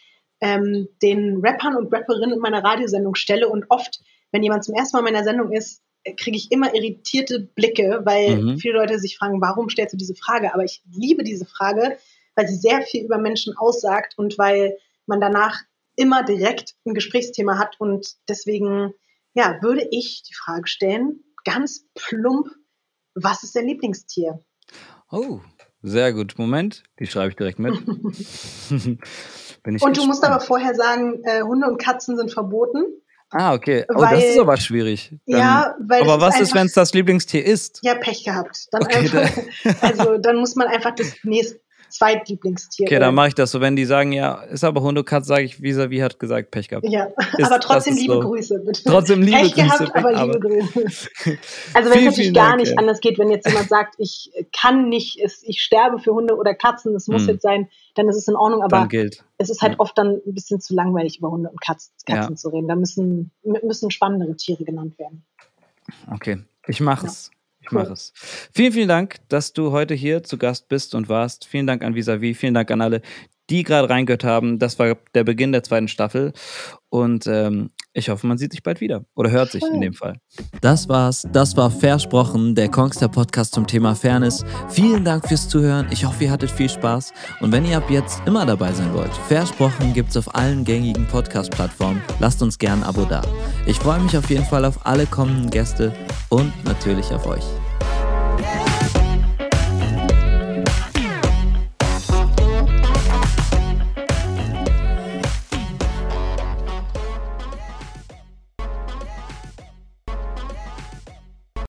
den Rappern und Rapperinnen in meiner Radiosendung stelle. Und oft, wenn jemand zum ersten Mal in meiner Sendung ist, kriege ich immer irritierte Blicke, weil viele Leute sich fragen, warum stellst du diese Frage? Aber ich liebe diese Frage, weil sie sehr viel über Menschen aussagt und weil man danach immer direkt ein Gesprächsthema hat. Und deswegen, ja, würde ich die Frage stellen, ganz plump, was ist dein Lieblingstier? Oh, sehr gut. Moment, die schreibe ich direkt mit. Und du musst aber vorher sagen, Hunde und Katzen sind verboten. Ah, okay. Oh, das ist aber schwierig. Aber was ist, wenn es das Lieblingstier ist? Ja, Pech gehabt. Dann also dann muss man einfach das Zweitlieblingstier. Okay, dann mache ich das so. Wenn die sagen, ja, ist aber Hund und Katze, sage ich, vis-à-vis hat gesagt, Pech gehabt. Ja, aber trotzdem liebe Grüße, bitte. Trotzdem liebe Grüße. Pech gehabt, aber liebe Grüße. Also wenn es natürlich gar nicht anders geht, wenn jetzt jemand sagt, ich kann nicht, ich sterbe für Hunde oder Katzen, das muss jetzt sein, dann ist es in Ordnung. Aber es ist halt oft dann ein bisschen zu langweilig, über Hunde und Katzen zu reden. Da müssen spannendere Tiere genannt werden. Okay, ich mache es. Ich mache es. Vielen, vielen Dank, dass du heute hier zu Gast bist und warst. Vielen Dank an Vis-à-vis. Vielen Dank an alle, die gerade reingehört haben. Das war der Beginn der zweiten Staffel. Und Ich hoffe, man sieht sich bald wieder. Oder hört sich in dem Fall. Das war's. Das war Versprochen, der Kongster-Podcast zum Thema Fairness. Vielen Dank fürs Zuhören. Ich hoffe, ihr hattet viel Spaß. Und wenn ihr ab jetzt immer dabei sein wollt, Versprochen gibt's auf allen gängigen Podcast-Plattformen. Lasst uns gern ein Abo da. Ich freue mich auf jeden Fall auf alle kommenden Gäste und natürlich auf euch.